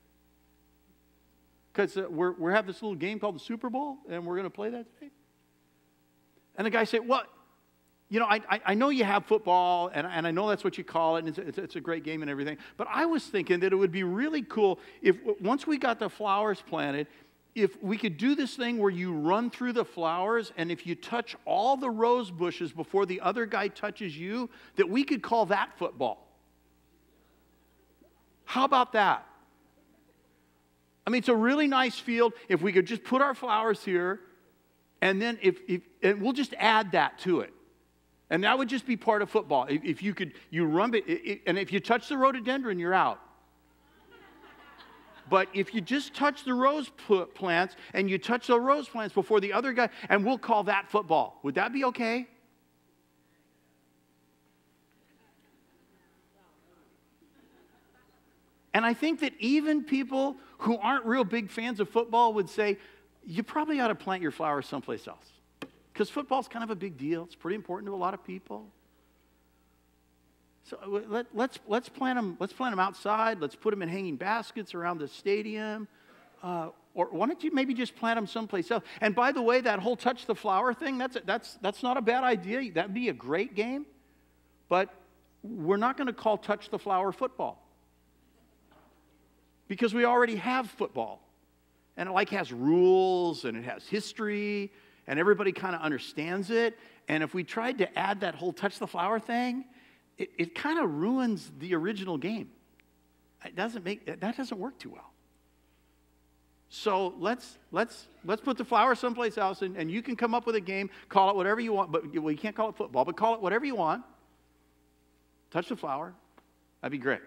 Because uh, we're, we have this little game called the Super Bowl, and we're going to play that today. And the guy said, well, you know, I, I, I know you have football, and, and I know that's what you call it, and it's, it's, it's a great game and everything, but I was thinking that it would be really cool if once we got the flowers planted, if we could do this thing where you run through the flowers, and if you touch all the rose bushes before the other guy touches you, that we could call that football. How about that? I mean, it's a really nice field. If we could just put our flowers here, and then if, if and we'll just add that to it. And that would just be part of football. If, if you could, you run it, it, and if you touch the rhododendron, you're out. But if you just touch the rose plants, and you touch the rose plants before the other guy, and we'll call that football. Would that be okay? And I think that even people who aren't real big fans of football would say, you probably ought to plant your flowers someplace else. Because football's kind of a big deal. It's pretty important to a lot of people. So let, let's, let's, plant them, let's plant them outside. Let's put them in hanging baskets around the stadium. Uh, or why don't you maybe just plant them someplace else? And by the way, that whole touch the flower thing, that's, that's, that's not a bad idea. That would be a great game. But we're not going to call touch the flower football. Because we already have football. And it like has rules and it has history and everybody kind of understands it. And if we tried to add that whole touch the flower thing, it, it kind of ruins the original game. It doesn't make, that doesn't work too well. So let's, let's, let's put the flower someplace else, and, and you can come up with a game, call it whatever you want, but well, you can't call it football, but call it whatever you want. Touch the flower. That'd be great.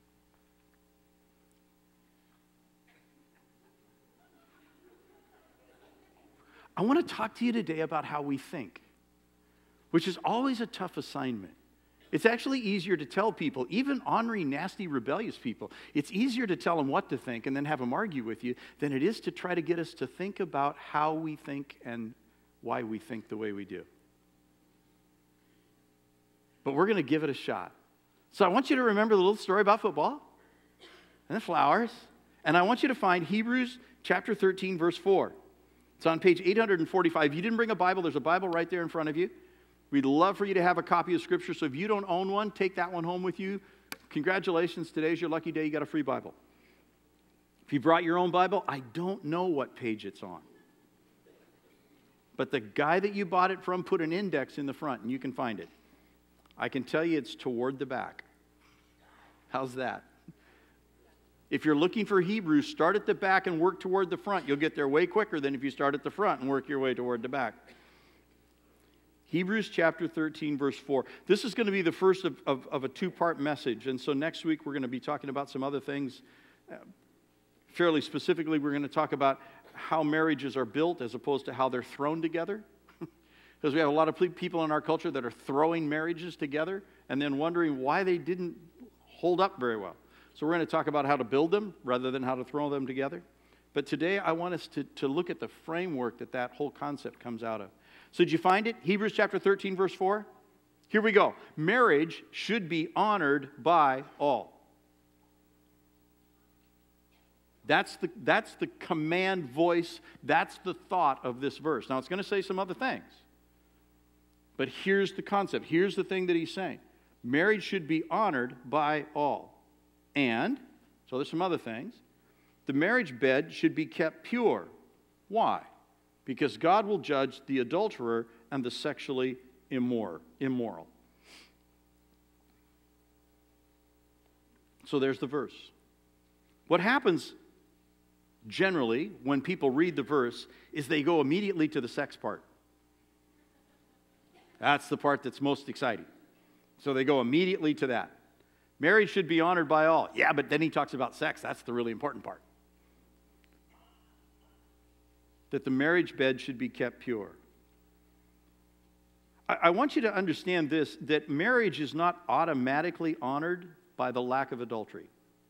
I want to talk to you today about how we think, which is always a tough assignment. It's actually easier to tell people, even ornery, nasty, rebellious people, it's easier to tell them what to think and then have them argue with you than it is to try to get us to think about how we think and why we think the way we do. But we're going to give it a shot. So I want you to remember the little story about football and the flowers, and I want you to find Hebrews chapter thirteen, verse four. It's on page eight hundred forty-five. If you didn't bring a Bible, there's a Bible right there in front of you. We'd love for you to have a copy of Scripture, so if you don't own one, take that one home with you. Congratulations, today's your lucky day, you got a free Bible. If you brought your own Bible, I don't know what page it's on. But the guy that you bought it from put an index in the front, and you can find it. I can tell you it's toward the back. How's that? If you're looking for Hebrews, start at the back and work toward the front. You'll get there way quicker than if you start at the front and work your way toward the back. Hebrews chapter thirteen, verse four. This is going to be the first of, of, of a two-part message. And so next week we're going to be talking about some other things. Uh, fairly specifically, we're going to talk about how marriages are built as opposed to how they're thrown together. Because we have a lot of people in our culture that are throwing marriages together and then wondering why they didn't hold up very well. So we're going to talk about how to build them rather than how to throw them together. But today I want us to, to look at the framework that that whole concept comes out of. So did you find it? Hebrews chapter thirteen, verse four? Here we go. Marriage should be honored by all. That's the, that's the command voice. That's the thought of this verse. Now, it's going to say some other things. But here's the concept. Here's the thing that he's saying. Marriage should be honored by all. And, so there's some other things. The marriage bed should be kept pure. Why? Because God will judge the adulterer and the sexually immor- immoral. So there's the verse. What happens generally when people read the verse is they go immediately to the sex part. That's the part that's most exciting. So they go immediately to that. Marriage should be honored by all. Yeah, but then he talks about sex. That's the really important part. That the marriage bed should be kept pure. I, I want you to understand this, that marriage is not automatically honored by the lack of adultery.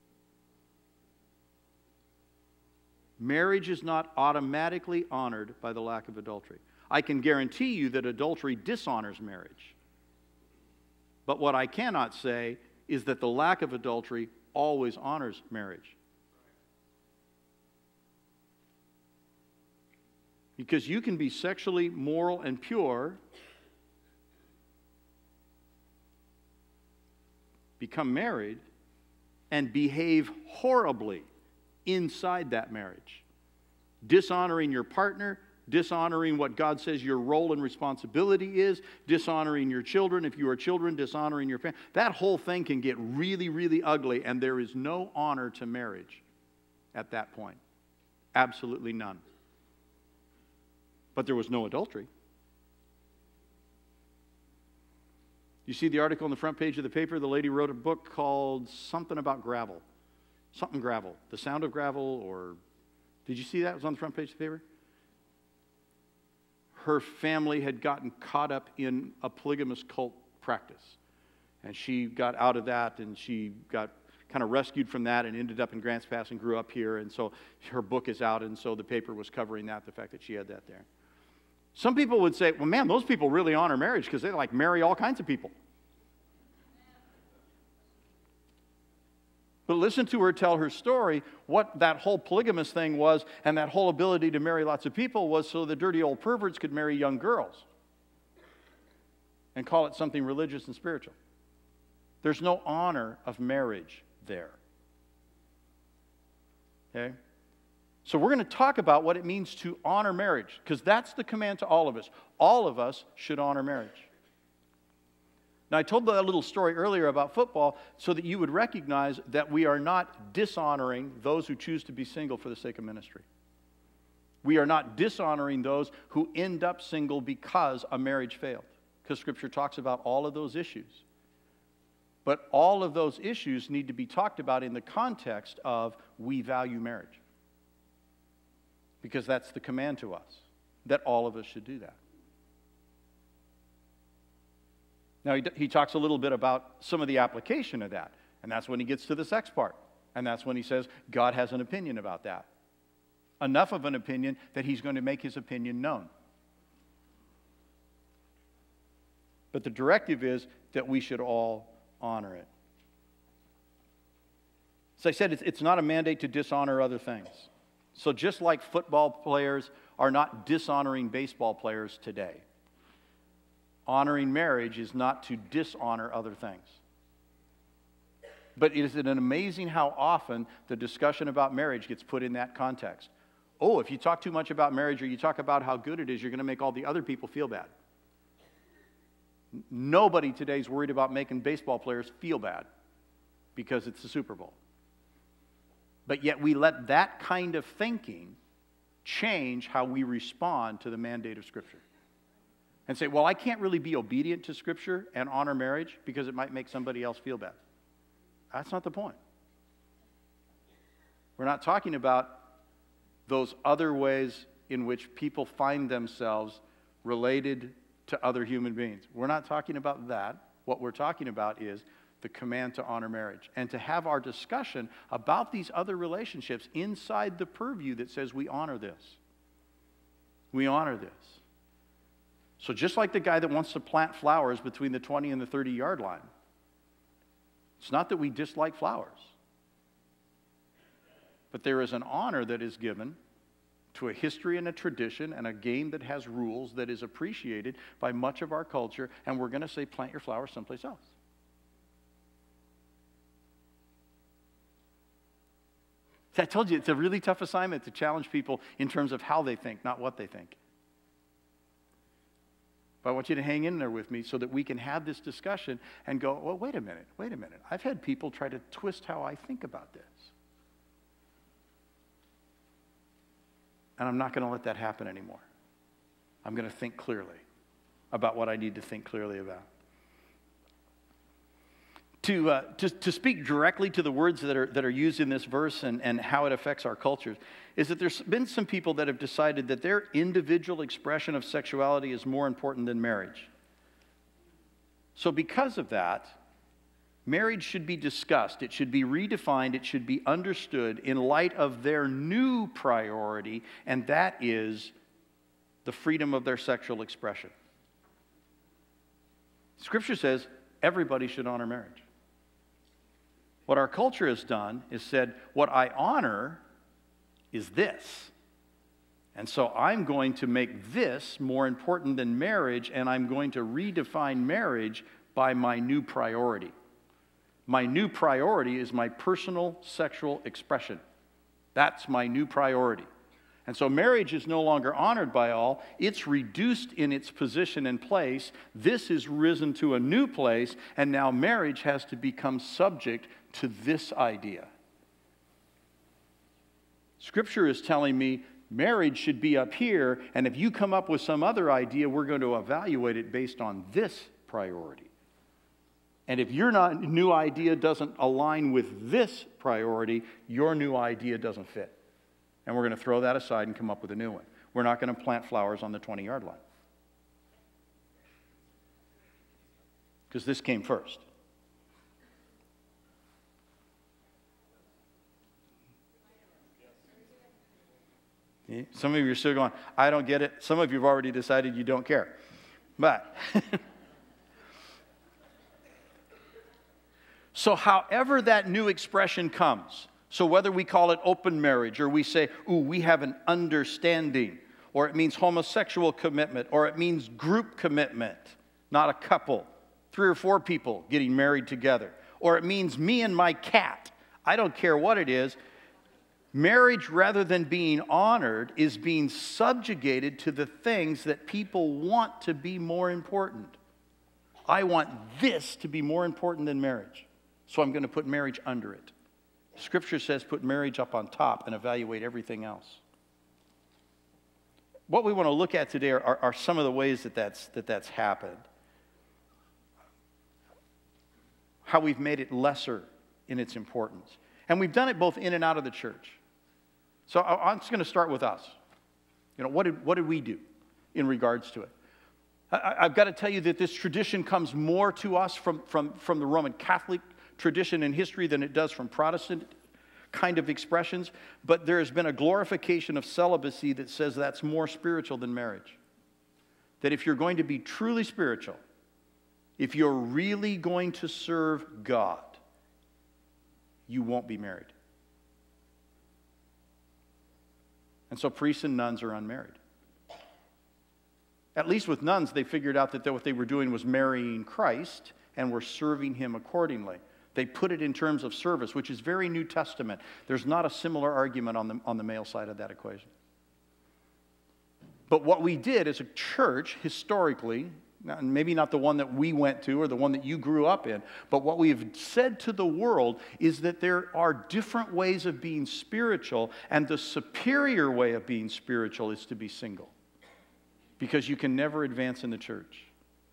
Marriage is not automatically honored by the lack of adultery. I can guarantee you that adultery dishonors marriage. But what I cannot say is that the lack of adultery always honors marriage. Because you can be sexually moral and pure, become married, and behave horribly inside that marriage. Dishonoring your partner, dishonoring what God says your role and responsibility is, dishonoring your children, if you are children, dishonoring your family. That whole thing can get really, really ugly, and there is no honor to marriage at that point. Absolutely none. But there was no adultery. You see the article on the front page of the paper? The lady wrote a book called something about gravel. Something gravel. The Sound of Gravel, or... Did you see that? It was on the front page of the paper. Her family had gotten caught up in a polygamous cult practice. And she got out of that, and she got kind of rescued from that and ended up in Grants Pass and grew up here. And so her book is out, and so the paper was covering that, the fact that she had that there. Some people would say, well, man, those people really honor marriage because they like marry all kinds of people. But listen to her tell her story. What that whole polygamous thing was, and that whole ability to marry lots of people, was so the dirty old perverts could marry young girls and call it something religious and spiritual. There's no honor of marriage there. Okay? So we're going to talk about what it means to honor marriage, because that's the command to all of us. All of us should honor marriage. Now, I told that little story earlier about football so that you would recognize that we are not dishonoring those who choose to be single for the sake of ministry. We are not dishonoring those who end up single because a marriage failed, because Scripture talks about all of those issues. But all of those issues need to be talked about in the context of we value marriage, because that's the command to us, that all of us should do that. Now, he, he talks a little bit about some of the application of that, and that's when he gets to the sex part, and that's when he says God has an opinion about that. Enough of an opinion that he's going to make his opinion known. But the directive is that we should all honor it. As I said, it's, it's not a mandate to dishonor other things. So just like football players are not dishonoring baseball players today, Honoring marriage is not to dishonor other things. But isn't it amazing how often the discussion about marriage gets put in that context? Oh, if you talk too much about marriage or you talk about how good it is, you're going to make all the other people feel bad. Nobody today is worried about making baseball players feel bad because it's the Super Bowl. But yet we let that kind of thinking change how we respond to the mandate of Scripture. And say, well, I can't really be obedient to Scripture and honor marriage because it might make somebody else feel bad. That's not the point. We're not talking about those other ways in which people find themselves related to other human beings. We're not talking about that. What we're talking about is the command to honor marriage and to have our discussion about these other relationships inside the purview that says we honor this. We honor this. So just like the guy that wants to plant flowers between the twenty and the thirty yard line, it's not that we dislike flowers, but there is an honor that is given to a history and a tradition and a game that has rules that is appreciated by much of our culture, and we're going to say plant your flowers someplace else. I told you, it's a really tough assignment to challenge people in terms of how they think, not what they think. But I want you to hang in there with me so that we can have this discussion and go, well, wait a minute, wait a minute. I've had people try to twist how I think about this. And I'm not going to let that happen anymore. I'm going to think clearly about what I need to think clearly about. To, uh, to, to speak directly to the words that are, that are used in this verse and, and how it affects our cultures, is that there's been some people that have decided that their individual expression of sexuality is more important than marriage. So because of that, marriage should be discussed, it should be redefined, it should be understood in light of their new priority, and that is the freedom of their sexual expression. Scripture says everybody should honor marriage. What our culture has done is said, what I honor is this. And so I'm going to make this more important than marriage, and I'm going to redefine marriage by my new priority. My new priority is my personal sexual expression. That's my new priority. And so marriage is no longer honored by all. It's reduced in its position and place. This is risen to a new place, and now marriage has to become subject to this idea. Scripture is telling me marriage should be up here, and if you come up with some other idea, we're going to evaluate it based on this priority. And if your not, new idea doesn't align with this priority, your new idea doesn't fit. And we're going to throw that aside and come up with a new one. We're not going to plant flowers on the twenty yard line. Because this came first. Some of you are still going, I don't get it. Some of you have already decided you don't care. But, so however that new expression comes, so whether we call it open marriage or we say, ooh, we have an understanding, or it means homosexual commitment, or it means group commitment, not a couple, three or four people getting married together, or it means me and my cat. I don't care what it is. Marriage, rather than being honored, is being subjugated to the things that people want to be more important. I want this to be more important than marriage, so I'm going to put marriage under it. Scripture says put marriage up on top and evaluate everything else. What we want to look at today are, are, are some of the ways that that's, that that's happened. How we've made it lesser in its importance. And we've done it both in and out of the church. So I'm just going to start with us. You know, what did, what did we do in regards to it? I, I've got to tell you that this tradition comes more to us from, from, from the Roman Catholic tradition and history than it does from Protestant kind of expressions. But there has been a glorification of celibacy that says that's more spiritual than marriage. That if you're going to be truly spiritual, if you're really going to serve God, you won't be married. And so priests and nuns are unmarried. At least with nuns, they figured out that what they were doing was marrying Christ and were serving him accordingly. They put it in terms of service, which is very New Testament. There's not a similar argument on the, on the male side of that equation. But what we did as a church, historically, maybe not the one that we went to or the one that you grew up in, but what we've said to the world is that there are different ways of being spiritual, and the superior way of being spiritual is to be single. Because you can never advance in the church.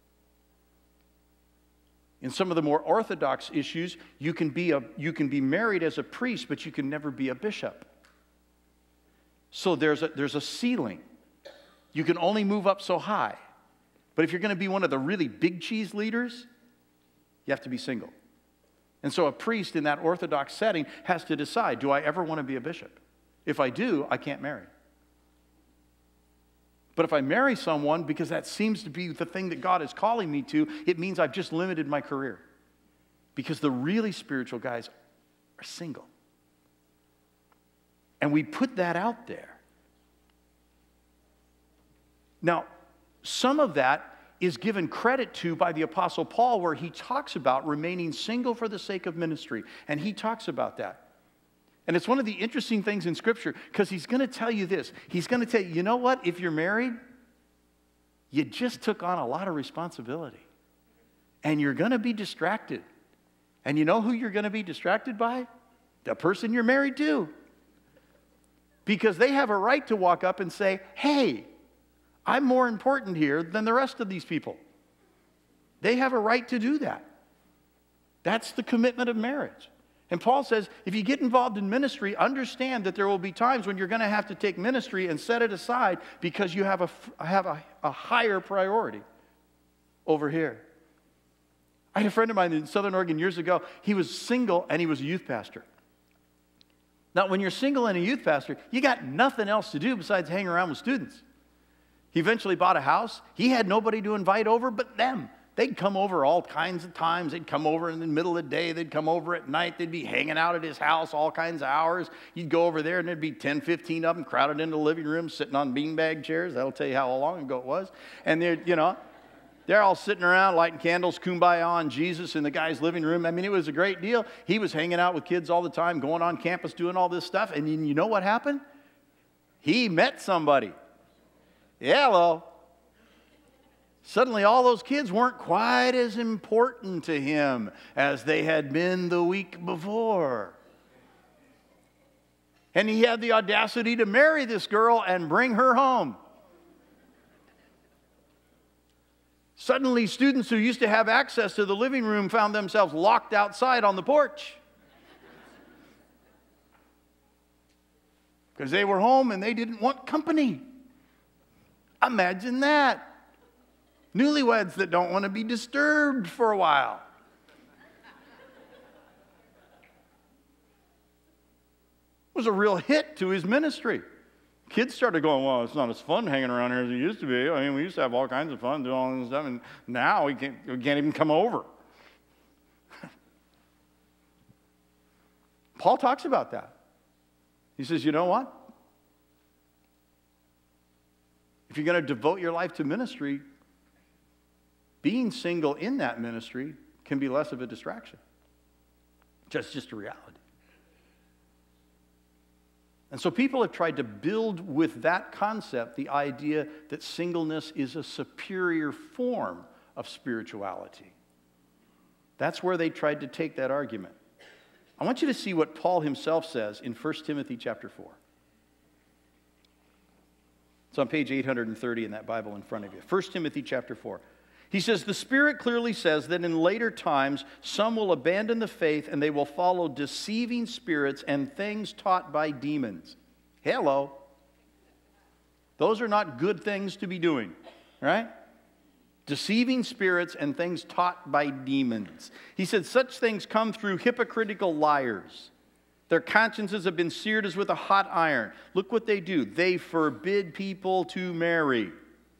In some of the more orthodox issues, you can be a, you can be married as a priest, but you can never be a bishop. So there's a, there's a ceiling. You can only move up so high. But if you're going to be one of the really big cheese leaders, you have to be single. And so a priest in that orthodox setting has to decide, do I ever want to be a bishop? If I do, I can't marry. But if I marry someone, because that seems to be the thing that God is calling me to, it means I've just limited my career. Because the really spiritual guys are single. And we put that out there. Now, some of that is given credit to by the Apostle Paul, where he talks about remaining single for the sake of ministry. And he talks about that. And it's one of the interesting things in Scripture, because he's going to tell you this. He's going to tell you, you know what? If you're married, you just took on a lot of responsibility. And you're going to be distracted. And you know who you're going to be distracted by? The person you're married to. Because they have a right to walk up and say, hey, I'm more important here than the rest of these people. They have a right to do that. That's the commitment of marriage. And Paul says, if you get involved in ministry, understand that there will be times when you're going to have to take ministry and set it aside because you have a, have a, a higher priority over here. I had a friend of mine in Southern Oregon years ago. He was single and he was a youth pastor. Now, when you're single and a youth pastor, you got nothing else to do besides hang around with students. He eventually bought a house. He had nobody to invite over but them. They'd come over all kinds of times. They'd come over in the middle of the day. They'd come over at night. They'd be hanging out at his house all kinds of hours. You'd go over there, and there'd be ten, fifteen of them crowded into the living room, sitting on beanbag chairs. That'll tell you how long ago it was. And they're, you know, they're all sitting around lighting candles, kumbaya on Jesus in the guy's living room. I mean, it was a great deal. He was hanging out with kids all the time, going on campus, doing all this stuff. And you know what happened? He met somebody. Yeah, hello. Suddenly, all those kids weren't quite as important to him as they had been the week before. And he had the audacity to marry this girl and bring her home. Suddenly, students who used to have access to the living room found themselves locked outside on the porch. Because they were home and they didn't want company. Imagine that. Newlyweds that don't want to be disturbed for a while. It was a real hit to his ministry. Kids started going, well, it's not as fun hanging around here as it used to be. I mean, we used to have all kinds of fun doing all this stuff, and now we can't, we can't even come over. Paul talks about that. He says, you know what? If you're going to devote your life to ministry, being single in that ministry can be less of a distraction. Just, just a reality. And so people have tried to build with that concept the idea that singleness is a superior form of spirituality. That's where they tried to take that argument. I want you to see what Paul himself says in First Timothy chapter four. It's on page eight hundred thirty in that Bible in front of you. First Timothy chapter four. He says, the Spirit clearly says that in later times some will abandon the faith and they will follow deceiving spirits and things taught by demons. Hello. Those are not good things to be doing, right? Deceiving spirits and things taught by demons. He said such things come through hypocritical liars. Their consciences have been seared as with a hot iron. Look what they do. They forbid people to marry.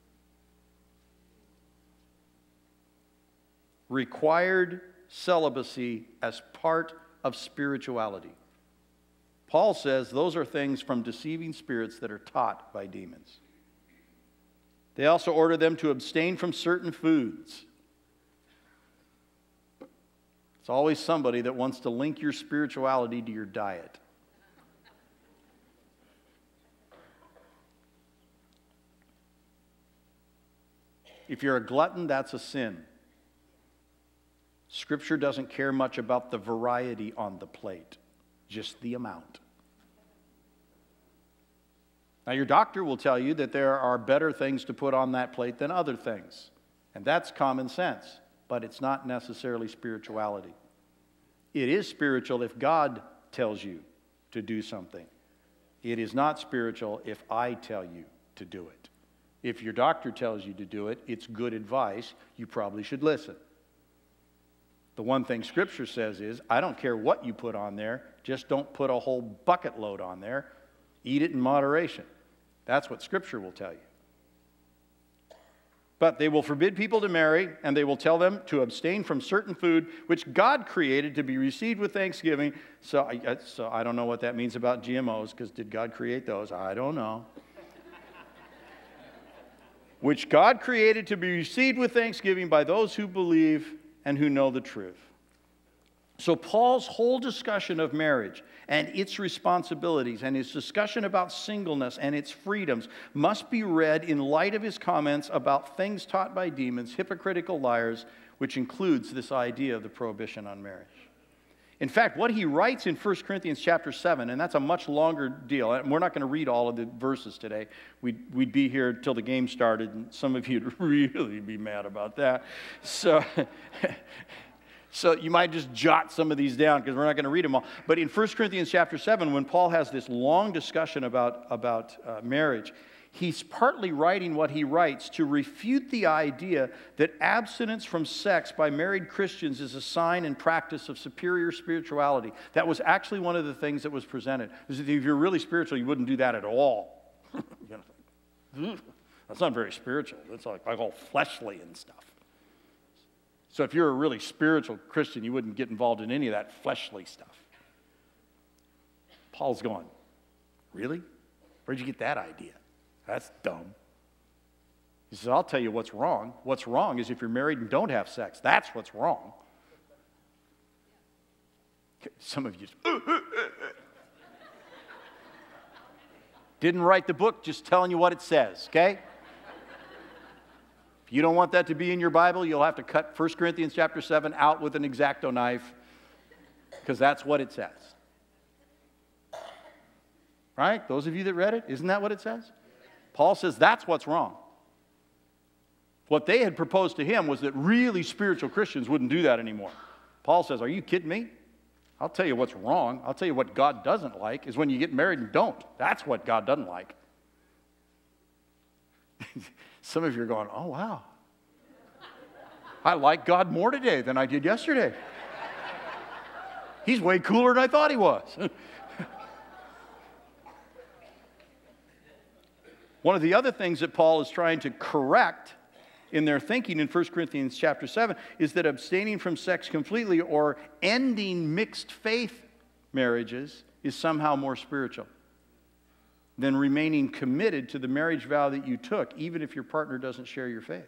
Required celibacy as part of spirituality. Paul says those are things from deceiving spirits that are taught by demons. They also order them to abstain from certain foods. It's always somebody that wants to link your spirituality to your diet. If you're a glutton, that's a sin. Scripture doesn't care much about the variety on the plate, just the amount. Now, your doctor will tell you that there are better things to put on that plate than other things. And that's common sense, but it's not necessarily spirituality. It is spiritual if God tells you to do something. It is not spiritual if I tell you to do it. If your doctor tells you to do it, it's good advice. You probably should listen. The one thing Scripture says is, I don't care what you put on there, just don't put a whole bucket load on there. Eat it in moderation. That's what Scripture will tell you. But they will forbid people to marry, and they will tell them to abstain from certain food which God created to be received with thanksgiving. So I, so I don't know what that means about G M Os, because did God create those? I don't know. Which God created to be received with thanksgiving by those who believe and who know the truth. So Paul's whole discussion of marriage and its responsibilities and his discussion about singleness and its freedoms must be read in light of his comments about things taught by demons, hypocritical liars, which includes this idea of the prohibition on marriage. In fact, what he writes in First Corinthians chapter seven, and that's a much longer deal, and we're not going to read all of the verses today. We'd, we'd be here till the game started, and some of you would really be mad about that. So... So you might just jot some of these down because we're not going to read them all. But in First Corinthians chapter seven, when Paul has this long discussion about, about uh, marriage, he's partly writing what he writes to refute the idea that abstinence from sex by married Christians is a sign and practice of superior spirituality. That was actually one of the things that was presented. If you're really spiritual, you wouldn't do that at all. That's not very spiritual. It's like, like all fleshly and stuff. So if you're a really spiritual Christian, you wouldn't get involved in any of that fleshly stuff. Paul's going, really? Where'd you get that idea? That's dumb. He says, I'll tell you what's wrong. What's wrong is if you're married and don't have sex. That's what's wrong. Some of you just, uh, uh, uh. Didn't write the book, just telling you what it says, okay? If you don't want that to be in your Bible, you'll have to cut First Corinthians chapter seven out with an X-Acto knife, because that's what it says. Right? Those of you that read it, isn't that what it says? Paul says that's what's wrong. What they had proposed to him was that really spiritual Christians wouldn't do that anymore. Paul says, are you kidding me? I'll tell you what's wrong. I'll tell you what God doesn't like is when you get married and don't. That's what God doesn't like. Some of you are going, oh, wow. I like God more today than I did yesterday. He's way cooler than I thought he was. One of the other things that Paul is trying to correct in their thinking in First Corinthians chapter seven is that abstaining from sex completely or ending mixed faith marriages is somehow more spiritual than remaining committed to the marriage vow that you took, even if your partner doesn't share your faith.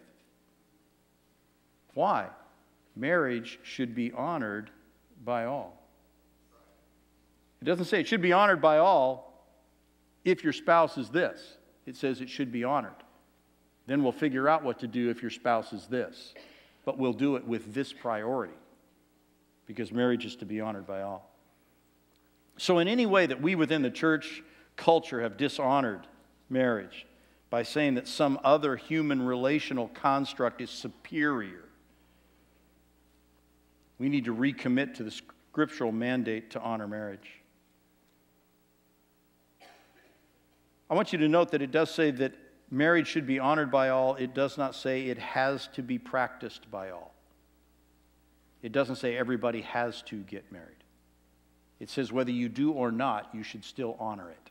Why? Marriage should be honored by all. It doesn't say it should be honored by all if your spouse is this. It says it should be honored. Then we'll figure out what to do if your spouse is this. But we'll do it with this priority, because marriage is to be honored by all. So in any way that we within the church culture have dishonored marriage by saying that some other human relational construct is superior, we need to recommit to the scriptural mandate to honor marriage. I want you to note that it does say that marriage should be honored by all. It does not say it has to be practiced by all. It doesn't say everybody has to get married. It says whether you do or not, you should still honor it.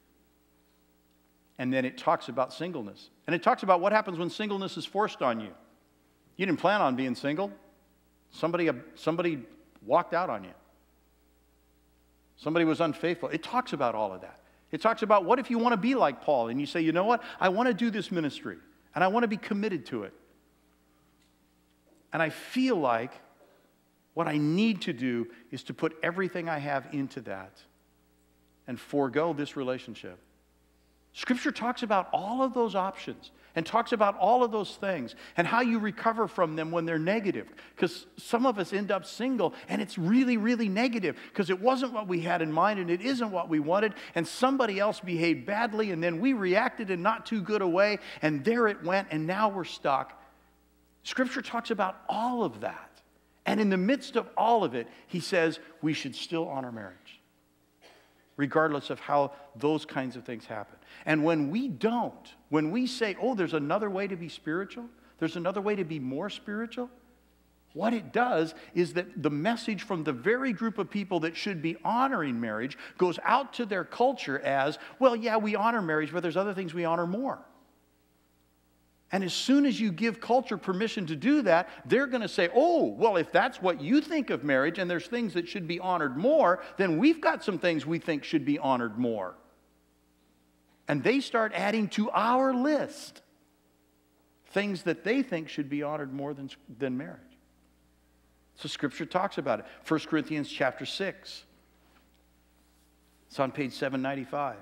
And then it talks about singleness. And it talks about what happens when singleness is forced on you. You didn't plan on being single. Somebody, somebody walked out on you. Somebody was unfaithful. It talks about all of that. It talks about what if you want to be like Paul and you say, you know what, I want to do this ministry. And I want to be committed to it. And I feel like what I need to do is to put everything I have into that and forego this relationship. Scripture talks about all of those options and talks about all of those things and how you recover from them when they're negative. Because some of us end up single and it's really, really negative because it wasn't what we had in mind and it isn't what we wanted, and somebody else behaved badly and then we reacted in not too good a way and there it went and now we're stuck. Scripture talks about all of that. And in the midst of all of it, he says we should still honor marriage, regardless of how those kinds of things happen. And when we don't, when we say, oh, there's another way to be spiritual, there's another way to be more spiritual, what it does is that the message from the very group of people that should be honoring marriage goes out to their culture as, well, yeah, we honor marriage, but there's other things we honor more. And as soon as you give culture permission to do that, they're going to say, oh, well, if that's what you think of marriage and there's things that should be honored more, then we've got some things we think should be honored more. And they start adding to our list things that they think should be honored more than, than marriage. So Scripture talks about it. First Corinthians chapter six. It's on page seven ninety-five.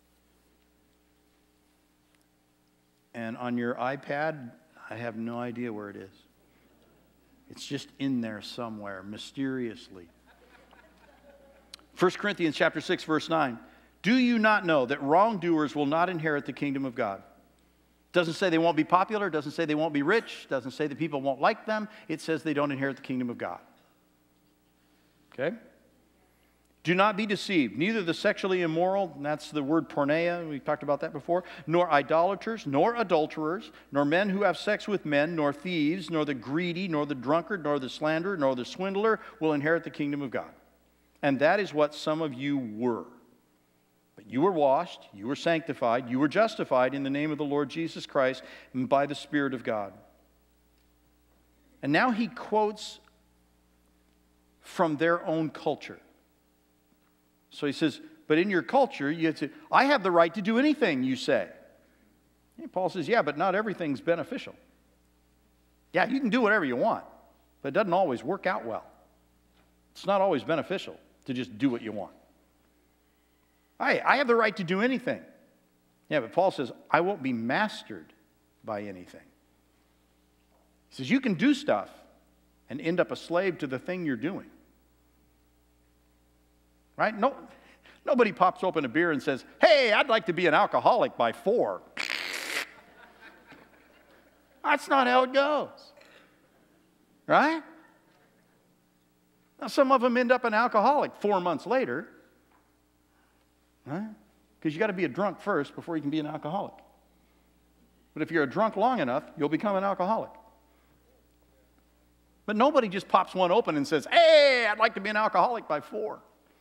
And on your iPad, I have no idea where it is. It's just in there somewhere, mysteriously. First Corinthians chapter six, verse nine. Do you not know that wrongdoers will not inherit the kingdom of God? Doesn't say they won't be popular. Doesn't say they won't be rich. Doesn't say that people won't like them. It says they don't inherit the kingdom of God. Okay? Do not be deceived. Neither the sexually immoral, and that's the word porneia, we talked about that before, nor idolaters, nor adulterers, nor men who have sex with men, nor thieves, nor the greedy, nor the drunkard, nor the slanderer, nor the swindler will inherit the kingdom of God. And that is what some of you were. But you were washed, you were sanctified, you were justified in the name of the Lord Jesus Christ and by the Spirit of God. And now he quotes from their own culture. So he says, but in your culture, you have to, I have the right to do anything you say. And Paul says, yeah, but not everything's beneficial. Yeah, you can do whatever you want, but it doesn't always work out well. It's not always beneficial to just do what you want. I, I have the right to do anything. Yeah, but Paul says, I won't be mastered by anything. He says, you can do stuff and end up a slave to the thing you're doing. Right? No, nobody pops open a beer and says, hey, I'd like to be an alcoholic by four. That's not how it goes. Right? Now, some of them end up an alcoholic four months later. Right? Because you got to be a drunk first before you can be an alcoholic. But if you're a drunk long enough, you'll become an alcoholic. But nobody just pops one open and says, hey, I'd like to be an alcoholic by four.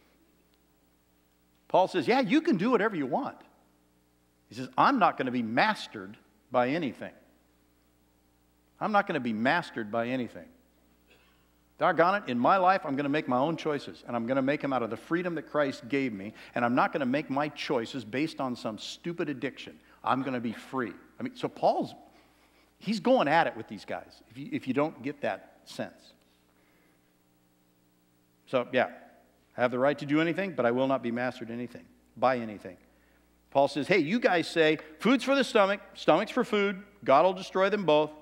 Paul says, yeah, you can do whatever you want. He says, I'm not going to be mastered by anything. I'm not going to be mastered by anything. Doggone it, in my life, I'm going to make my own choices, and I'm going to make them out of the freedom that Christ gave me, and I'm not going to make my choices based on some stupid addiction. I'm going to be free. I mean, so Paul's, he's going at it with these guys, if you, if you don't get that sense. So, yeah, I have the right to do anything, but I will not be mastered anything, by anything. Paul says, hey, you guys say, food's for the stomach, stomach's for food, God will destroy them both.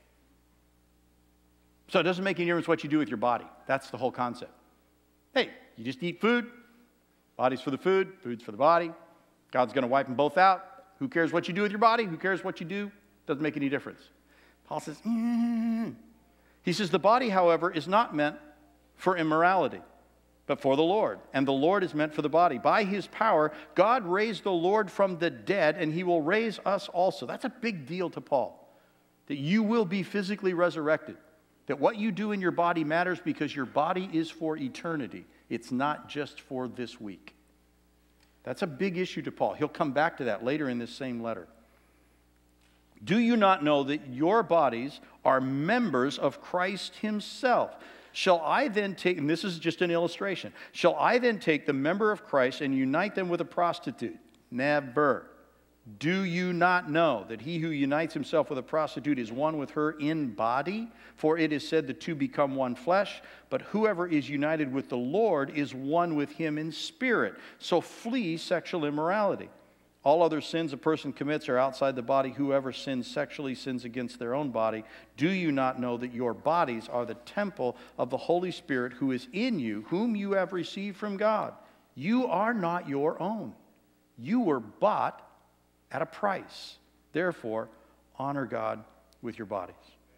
So it doesn't make any difference what you do with your body. That's the whole concept. Hey, you just eat food. Body's for the food. Food's for the body. God's going to wipe them both out. Who cares what you do with your body? Who cares what you do? Doesn't make any difference. Paul says, mm. He says, the body, however, is not meant for immorality, but for the Lord. And the Lord is meant for the body. By his power, God raised the Lord from the dead, and he will raise us also. That's a big deal to Paul, that you will be physically resurrected. That what you do in your body matters because your body is for eternity. It's not just for this week. That's a big issue to Paul. He'll come back to that later in this same letter. Do you not know that your bodies are members of Christ himself? Shall I then take, and this is just an illustration, shall I then take the member of Christ and unite them with a prostitute? Never. Do you not know that he who unites himself with a prostitute is one with her in body? For it is said the two become one flesh. But whoever is united with the Lord is one with him in spirit. So flee sexual immorality. All other sins a person commits are outside the body. Whoever sins sexually sins against their own body. Do you not know that your bodies are the temple of the Holy Spirit who is in you, whom you have received from God? You are not your own. You were bought at a price. Therefore, honor God with your bodies.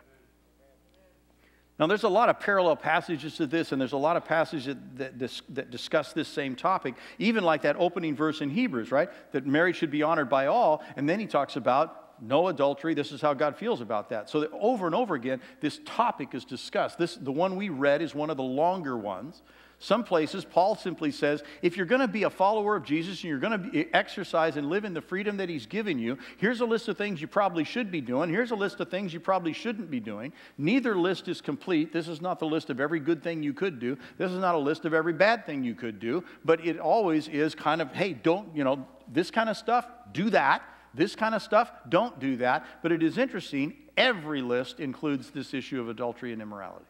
Now, there's a lot of parallel passages to this, and there's a lot of passages that, that, that discuss this same topic, even like that opening verse in Hebrews, right? That marriage should be honored by all, and then he talks about no adultery. This is how God feels about that. So that over and over again, this topic is discussed. This, the one we read is one of the longer ones. Some places, Paul simply says, if you're going to be a follower of Jesus and you're going to exercise and live in the freedom that he's given you, here's a list of things you probably should be doing. Here's a list of things you probably shouldn't be doing. Neither list is complete. This is not the list of every good thing you could do. This is not a list of every bad thing you could do. But it always is kind of, hey, don't, you know, this kind of stuff, do that. This kind of stuff, don't do that. But it is interesting, every list includes this issue of adultery and immorality.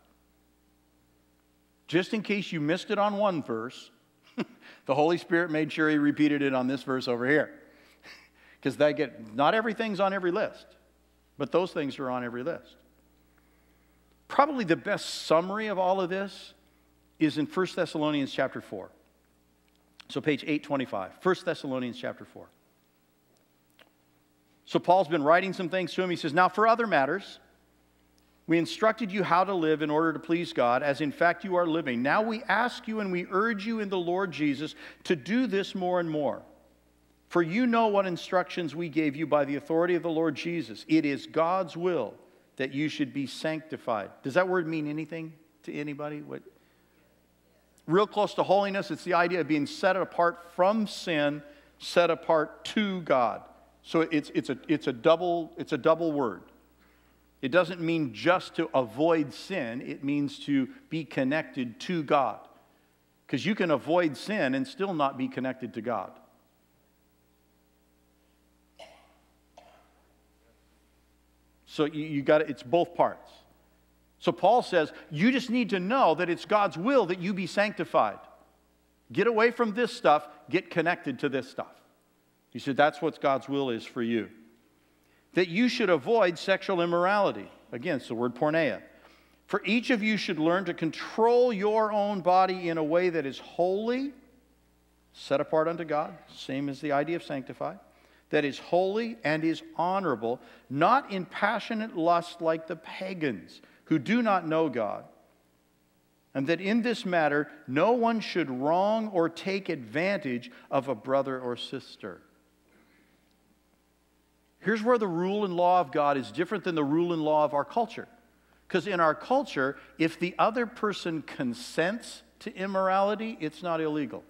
Just in case you missed it on one verse, the Holy Spirit made sure he repeated it on this verse over here. Because they get, not everything's on every list, but those things are on every list. Probably the best summary of all of this is in First Thessalonians chapter four. So page eight twenty-five, First Thessalonians chapter four. So Paul's been writing some things to him. He says, now for other matters, we instructed you how to live in order to please God, as in fact you are living. Now we ask you and we urge you in the Lord Jesus to do this more and more. For you know what instructions we gave you by the authority of the Lord Jesus. It is God's will that you should be sanctified. Does that word mean anything to anybody? What? Real close to holiness, it's the idea of being set apart from sin, set apart to God. So it's, it's, a, it's, a double, it's a double word. It doesn't mean just to avoid sin. It means to be connected to God. Because you can avoid sin and still not be connected to God. So you, you got it's both parts. So Paul says, you just need to know that it's God's will that you be sanctified. Get away from this stuff. Get connected to this stuff. He said that's what God's will is for you. That you should avoid sexual immorality. Again, it's the word porneia. For each of you should learn to control your own body in a way that is holy, set apart unto God, same as the idea of sanctified, that is holy and is honorable, not in passionate lust like the pagans who do not know God, and that in this matter no one should wrong or take advantage of a brother or sister. Here's where the rule and law of God is different than the rule and law of our culture. Because in our culture, if the other person consents to immorality, it's not illegal.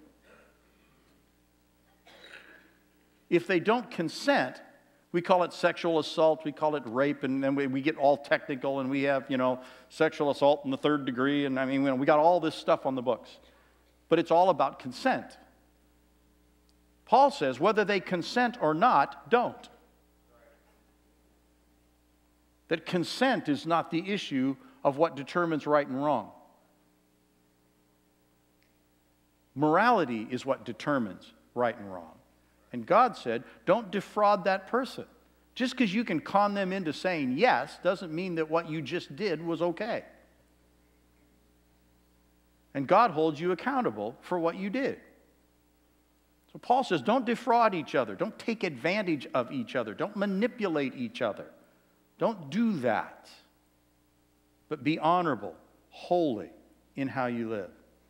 If they don't consent, we call it sexual assault, we call it rape, and then we, we get all technical, and we have, you know, sexual assault in the third degree, and I mean, you know, we got all this stuff on the books. But it's all about consent. Paul says, whether they consent or not, don't. That consent is not the issue of what determines right and wrong. Morality is what determines right and wrong. And God said, don't defraud that person. Just because you can con them into saying yes doesn't mean that what you just did was okay. And God holds you accountable for what you did. So Paul says, don't defraud each other. Don't take advantage of each other. Don't manipulate each other. Don't do that. But be honorable, holy in how you live.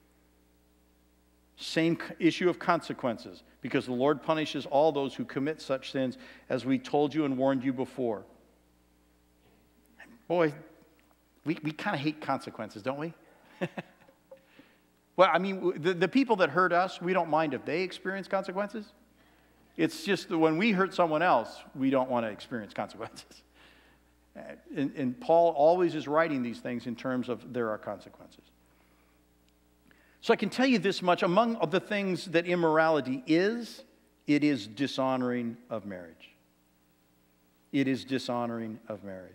Same issue of consequences, because the Lord punishes all those who commit such sins, as we told you and warned you before. Boy, we, we kind of hate consequences, don't we? Well, I mean, the, the people that hurt us, we don't mind if they experience consequences. It's just that when we hurt someone else, we don't want to experience consequences. And, and Paul always is writing these things in terms of there are consequences. So I can tell you this much. Among the things that immorality is, It is dishonoring of marriage. It is dishonoring of marriage.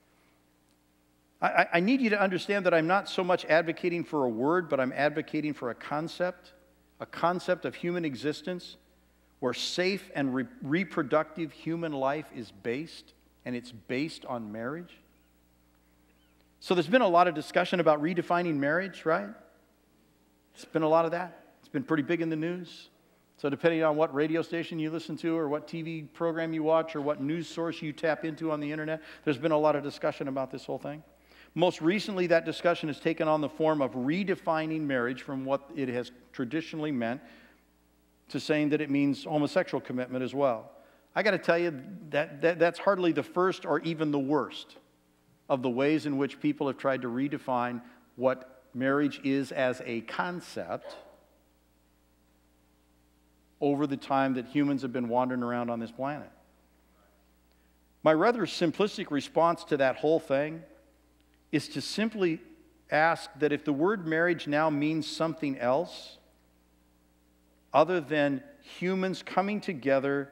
I, I need you to understand that I'm not so much advocating for a word, but I'm advocating for a concept, a concept of human existence where safe and re- reproductive human life is based, and it's based on marriage. So there's been a lot of discussion about redefining marriage, right? There's been a lot of that. It's been pretty big in the news. So depending on what radio station you listen to or what T V program you watch or what news source you tap into on the internet, there's been a lot of discussion about this whole thing. Most recently, that discussion has taken on the form of redefining marriage from what it has traditionally meant to saying that it means homosexual commitment as well. I got to tell you, that, that that's hardly the first or even the worst of the ways in which people have tried to redefine what marriage is as a concept over the time that humans have been wandering around on this planet. My rather simplistic response to that whole thing is to simply ask that if the word marriage now means something else other than humans coming together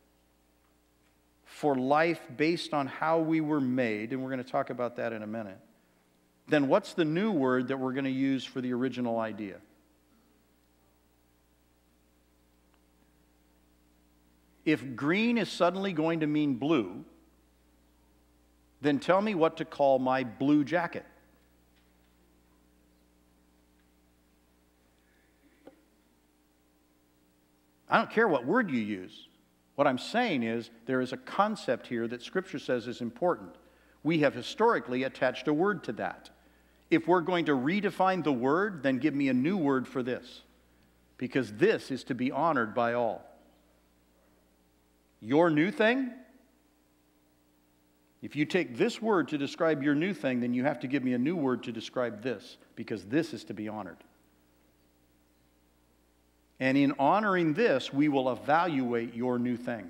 for life based on how we were made, and we're going to talk about that in a minute, then what's the new word that we're going to use for the original idea? If green is suddenly going to mean blue, then tell me what to call my blue jacket. I don't care what word you use. What I'm saying is there is a concept here that Scripture says is important. We have historically attached a word to that. If we're going to redefine the word, then give me a new word for this, because this is to be honored by all. Your new thing? If you take this word to describe your new thing, then you have to give me a new word to describe this, because this is to be honored. And in honoring this, we will evaluate your new thing.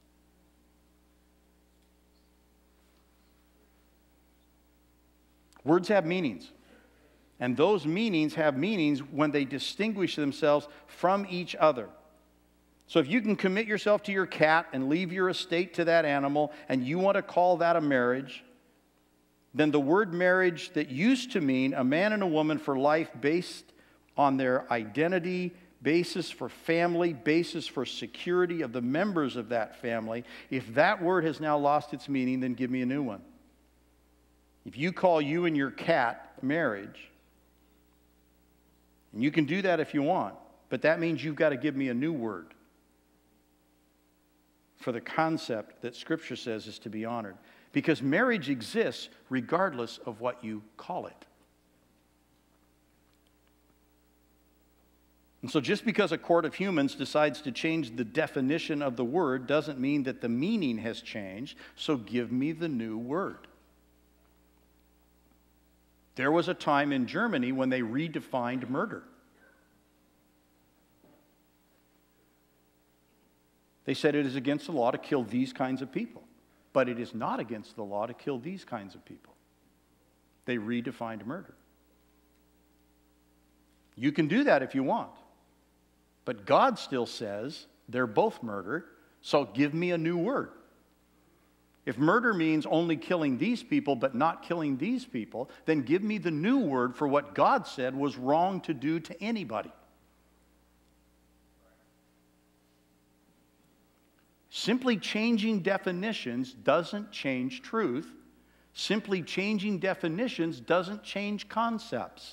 Words have meanings. And those meanings have meanings when they distinguish themselves from each other. So if you can commit yourself to your cat and leave your estate to that animal, and you want to call that a marriage, then the word marriage that used to mean a man and a woman for life based on their identity, basis for family, basis for security of the members of that family, if that word has now lost its meaning, then give me a new one. If you call you and your cat marriage, and you can do that if you want, but that means you've got to give me a new word for the concept that Scripture says is to be honored. Because marriage exists regardless of what you call it. And so just because a court of humans decides to change the definition of the word doesn't mean that the meaning has changed, so give me the new word. There was a time in Germany when they redefined murder. They said it is against the law to kill these kinds of people, but it is not against the law to kill these kinds of people. They redefined murder. You can do that if you want. But God still says they're both murder, so give me a new word. If murder means only killing these people but not killing these people, then give me the new word for what God said was wrong to do to anybody. Simply changing definitions doesn't change truth. Simply changing definitions doesn't change concepts.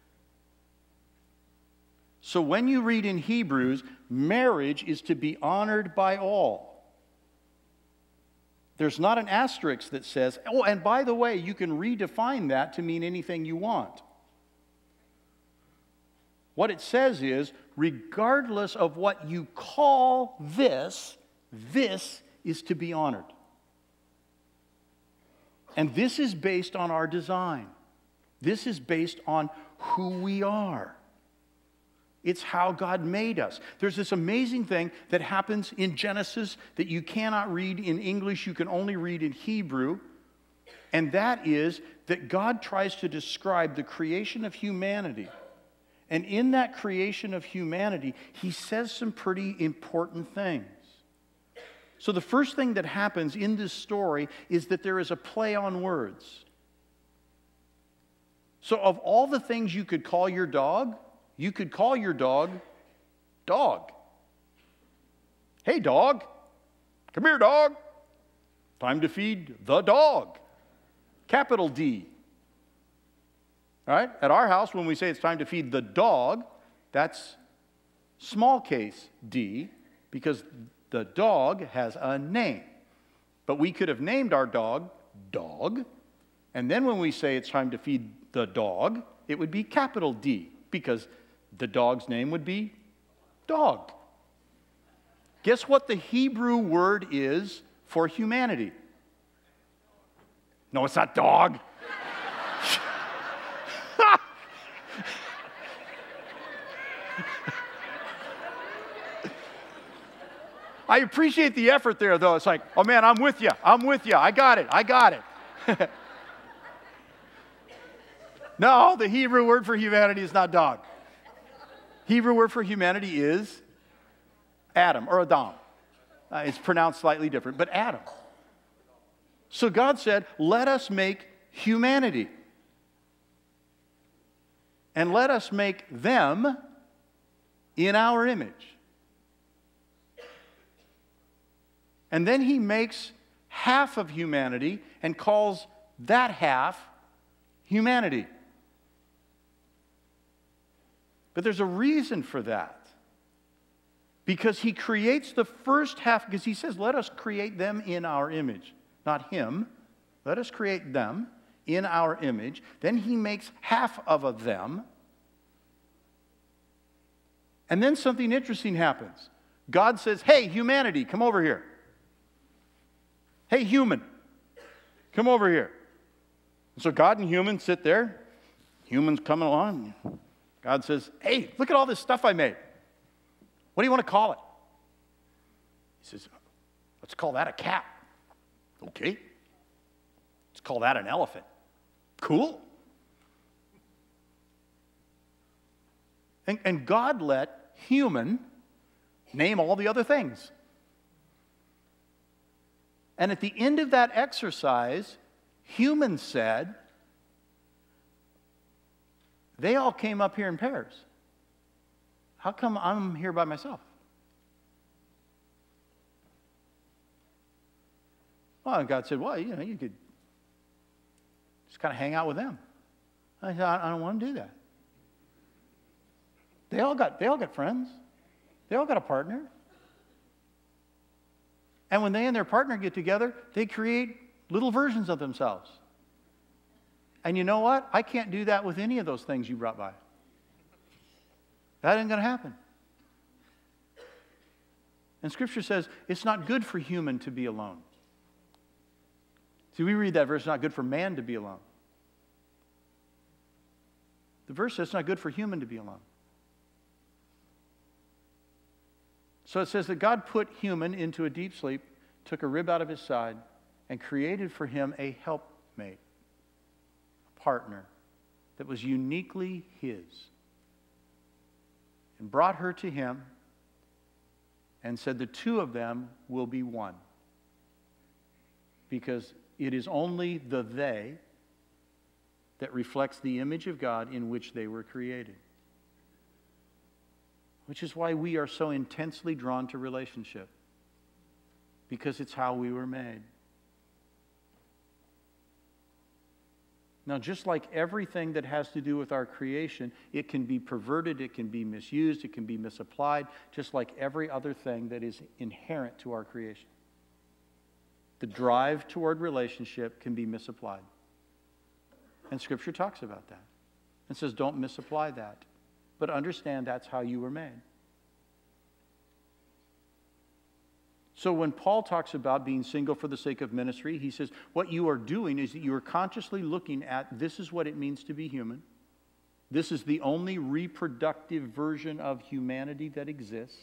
So when you read in Hebrews, marriage is to be honored by all. There's not an asterisk that says, oh, and by the way, you can redefine that to mean anything you want. What it says is, regardless of what you call this, this is to be honored. And this is based on our design. This is based on who we are. It's how God made us. There's this amazing thing that happens in Genesis that you cannot read in English, you can only read in Hebrew. And that is that God tries to describe the creation of humanity. And in that creation of humanity, he says some pretty important things. So the first thing that happens in this story is that there is a play on words. So of all the things you could call your dog, you could call your dog dog. Hey, dog. Come here, dog. Time to feed the dog. Capital D. All right? At our house, when we say it's time to feed the dog, that's small case d, because the dog has a name. But we could have named our dog Dog, and then when we say it's time to feed the dog, it would be capital D, because the dog's name would be Dog. Guess what the Hebrew word is for humanity? No, it's not dog. I appreciate the effort there, though. It's like, oh man, I'm with you. I'm with you. I got it. I got it. No, the Hebrew word for humanity is not dog. Hebrew word for humanity is Adam, or Adam. Uh, it's pronounced slightly different, but Adam. So God said, let us make humanity. And let us make them in our image. And then he makes half of humanity and calls that half humanity. But there's a reason for that. Because he creates the first half, because he says, let us create them in our image. Not him. Let us create them in our image. Then he makes half of a them. And then something interesting happens. God says, hey, humanity, come over here. Hey, human, come over here. And so God and human sit there. Human's coming along. God says, hey, look at all this stuff I made. What do you want to call it? He says, let's call that a cat. Okay. Let's call that an elephant. Cool. And, and God let human name all the other things. And at the end of that exercise, human said, they all came up here in pairs. How come I'm here by myself? Well, and God said, well, you know, you could just kind of hang out with them. I said, I don't want to do that. They all got, they all got friends. They all got a partner. And when they and their partner get together, they create little versions of themselves. And you know what? I can't do that with any of those things you brought by. That ain't going to happen. And Scripture says it's not good for human to be alone. See, we read that verse, it's not good for man to be alone. The verse says it's not good for human to be alone. So it says that God put human into a deep sleep, took a rib out of his side, and created for him a helpmate, a partner that was uniquely his, and brought her to him and said the two of them will be one. Because it is only the they that reflects the image of God in which they were created. Which is why we are so intensely drawn to relationship. Because it's how we were made. Now, just like everything that has to do with our creation, it can be perverted, it can be misused, it can be misapplied, just like every other thing that is inherent to our creation. The drive toward relationship can be misapplied. And Scripture talks about that. And says, don't misapply that. But understand that's how you were made. So when Paul talks about being single for the sake of ministry, he says what you are doing is that you are consciously looking at this is what it means to be human. This is the only reproductive version of humanity that exists.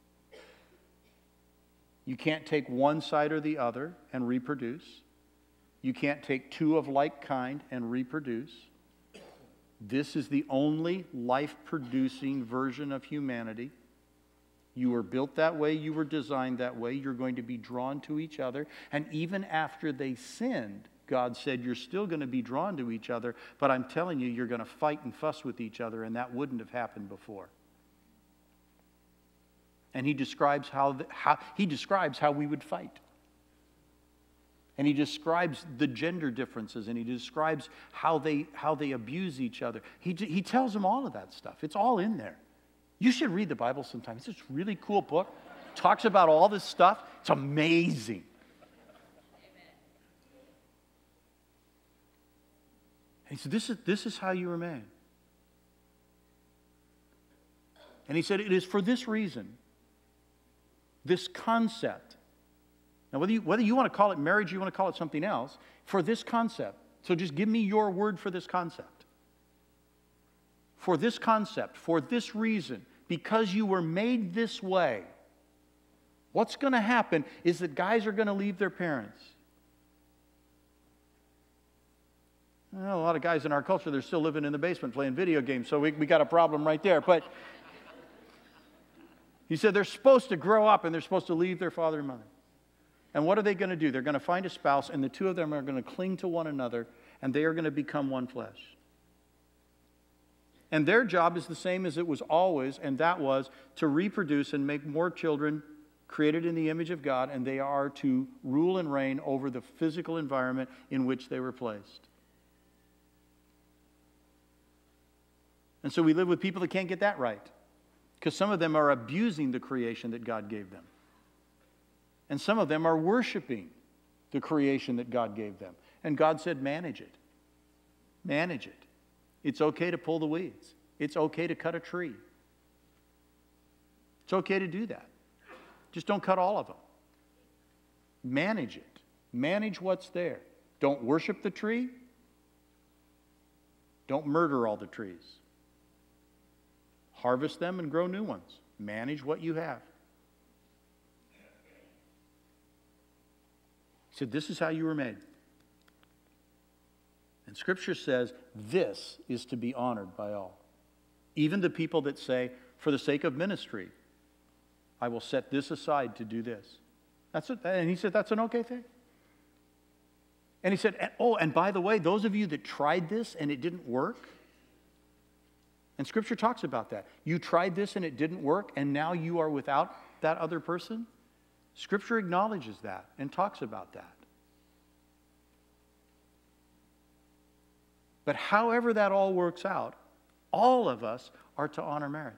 You can't take one side or the other and reproduce. You can't take two of like kind and reproduce. This is the only life-producing version of humanity. You were built that way. You were designed that way. You're going to be drawn to each other. And even after they sinned, God said, you're still going to be drawn to each other, but I'm telling you, you're going to fight and fuss with each other, and that wouldn't have happened before. And he describes how, the, how, he describes how we would fight. And he describes the gender differences, and he describes how they, how they abuse each other. He, he tells them all of that stuff. It's all in there. You should read the Bible sometime. It's a really cool book. Talks about all this stuff. It's amazing. And he said, this is, this is how you were made. And he said, it is for this reason, this concept. Now, whether you, whether you want to call it marriage, you want to call it something else, for this concept. So just give me your word for this concept. For this concept, for this reason, because you were made this way, what's going to happen is that guys are going to leave their parents. Well, a lot of guys in our culture, they're still living in the basement playing video games, so we, we got a problem right there. But he said they're supposed to grow up and they're supposed to leave their father and mother. And what are they going to do? They're going to find a spouse, and the two of them are going to cling to one another, and they are going to become one flesh. And their job is the same as it was always, and that was to reproduce and make more children created in the image of God, and they are to rule and reign over the physical environment in which they were placed. And so we live with people that can't get that right, because some of them are abusing the creation that God gave them. And some of them are worshiping the creation that God gave them. And God said, manage it. Manage it. It's okay to pull the weeds. It's okay to cut a tree. It's okay to do that. Just don't cut all of them. Manage it. Manage what's there. Don't worship the tree. Don't murder all the trees. Harvest them and grow new ones. Manage what you have. He said, this is how you were made. And Scripture says this is to be honored by all. Even the people that say, for the sake of ministry, I will set this aside to do this. That's it. And he said, that's an okay thing. And he said, oh, and by the way, those of you that tried this and it didn't work, and Scripture talks about that. You tried this and it didn't work, and now you are without that other person. Scripture acknowledges that and talks about that. But however that all works out, all of us are to honor marriage.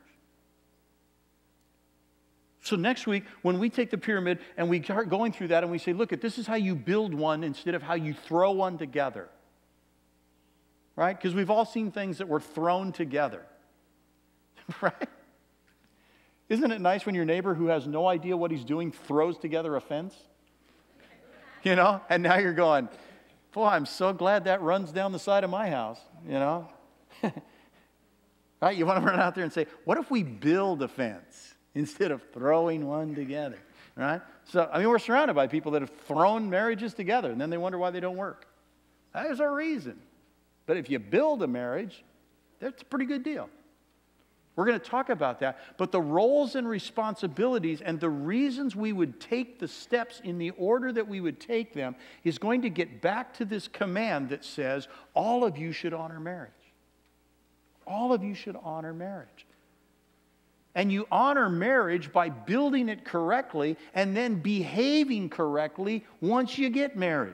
So next week, when we take the pyramid and we start going through that and we say, look, this is how you build one instead of how you throw one together. Right? Because we've all seen things that were thrown together. Right? Isn't it nice when your neighbor who has no idea what he's doing throws together a fence? You know? And now you're going, boy, I'm so glad that runs down the side of my house, you know? Right? You want to run out there and say, what if we build a fence instead of throwing one together? Right? So, I mean, we're surrounded by people that have thrown marriages together, and then they wonder why they don't work. There's a reason. But if you build a marriage, that's a pretty good deal. We're going to talk about that. But the roles and responsibilities and the reasons we would take the steps in the order that we would take them is going to get back to this command that says, all of you should honor marriage. All of you should honor marriage. And you honor marriage by building it correctly and then behaving correctly once you get married.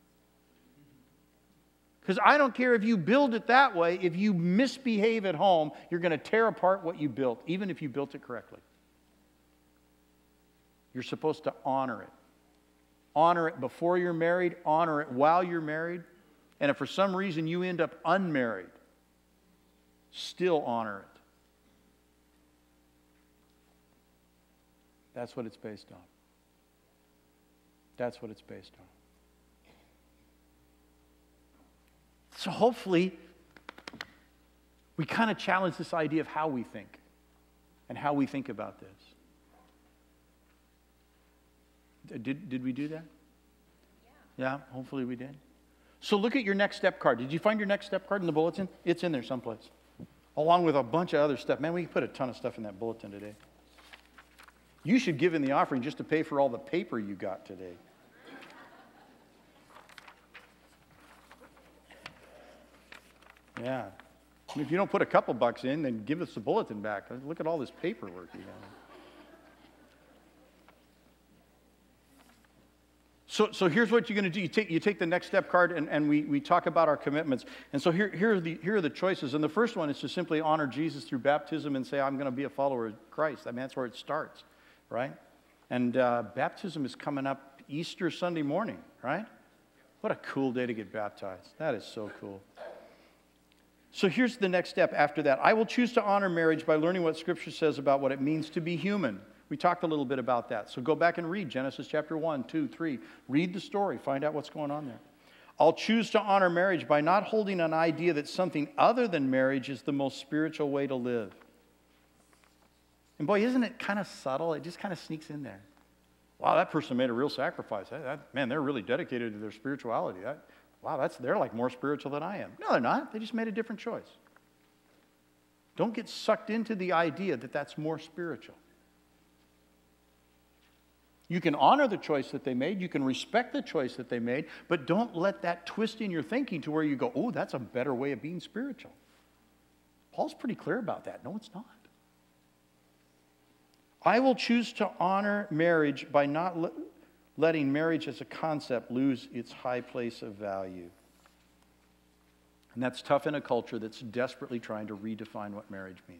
Because I don't care if you build it that way, if you misbehave at home, you're going to tear apart what you built, even if you built it correctly. You're supposed to honor it. Honor it before you're married, honor it while you're married, and if for some reason you end up unmarried, still honor it. That's what it's based on. That's what it's based on. So hopefully, we kind of challenge this idea of how we think and how we think about this. Did, did we do that? Yeah. Yeah, hopefully we did. So look at your next step card. Did you find your next step card in the bulletin? It's in there someplace, along with a bunch of other stuff. Man, we put a ton of stuff in that bulletin today. You should give in the offering just to pay for all the paper you got today. Yeah. I mean, if you don't put a couple bucks in, then give us the bulletin back. Look at all this paperwork you got. So, so here's what you're going to do. You take, you take the next step card, and, and we, we talk about our commitments. And so here, here, are the, here are the choices. And the first one is to simply honor Jesus through baptism and say, I'm going to be a follower of Christ. I mean, that's where it starts, right? And uh, baptism is coming up Easter Sunday morning, right? What a cool day to get baptized. That is so cool. So here's the next step after that. I will choose to honor marriage by learning what Scripture says about what it means to be human. We talked a little bit about that. So go back and read Genesis chapter one, two, three. Read the story. Find out what's going on there. I'll choose to honor marriage by not holding an idea that something other than marriage is the most spiritual way to live. And boy, isn't it kind of subtle? It just kind of sneaks in there. Wow, that person made a real sacrifice. That, that, man, they're really dedicated to their spirituality. That, wow, that's, they're like more spiritual than I am. No, they're not. They just made a different choice. Don't get sucked into the idea that that's more spiritual. You can honor the choice that they made. You can respect the choice that they made, but don't let that twist in your thinking to where you go, oh, that's a better way of being spiritual. Paul's pretty clear about that. No, it's not. I will choose to honor marriage by not le- letting marriage as a concept lose its high place of value. And that's tough in a culture that's desperately trying to redefine what marriage means.